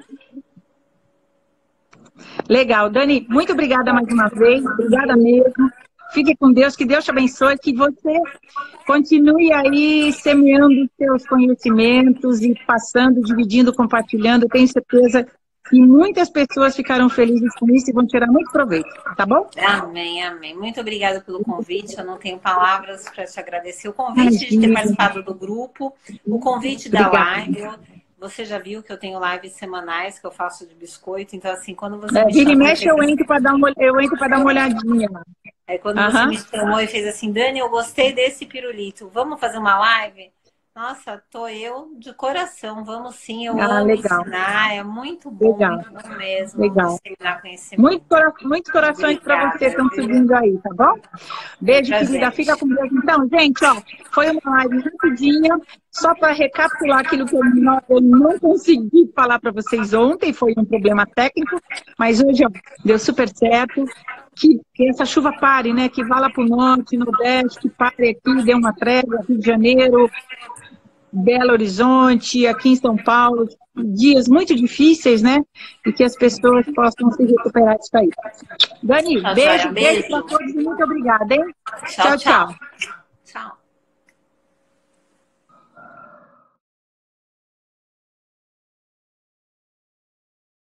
Legal. Dani, muito obrigada mais uma vez. Obrigada mesmo. Fique com Deus, que Deus te abençoe, que você continue aí semeando os seus conhecimentos e passando, dividindo, compartilhando. Tenho certeza que muitas pessoas ficaram felizes com isso e vão tirar muito proveito, tá bom? Amém, amém. Muito obrigada pelo convite. Eu não tenho palavras para te agradecer. O convite de ter participado do grupo, o convite da live. Eu, você já viu que eu tenho lives semanais que eu faço de biscoito, então assim, quando você é, me vira chamou... e mexe, eu entro para dar, uma, eu entro dar uma olhadinha. Aí quando uh-huh. você me chamou e fez assim, Dani, eu gostei desse pirulito, vamos fazer uma live? Nossa, tô eu de coração, vamos sim, eu ah, amo legal. ensinar, é muito bom, legal. muito bom mesmo, legal. conhecimento. Muito cora muitos corações para você estão subindo aí, tá bom? Beijo, pra querida, gente. Fica com Deus. Então, gente, ó, foi uma live rapidinha, só para recapitular aquilo que eu não, eu não consegui falar para vocês ontem, foi um problema técnico, mas hoje, ó, deu super certo. Que, que essa chuva pare, né? Que vá lá para o norte, nordeste, que pare aqui, dê uma trégua, Rio de Janeiro, Belo Horizonte, aqui em São Paulo, dias muito difíceis, né? E que as pessoas possam se recuperar disso aí. Dani, Tchau, beijo, tchau, beijo beijo. para todos e muito obrigada, hein? Tchau, tchau. tchau.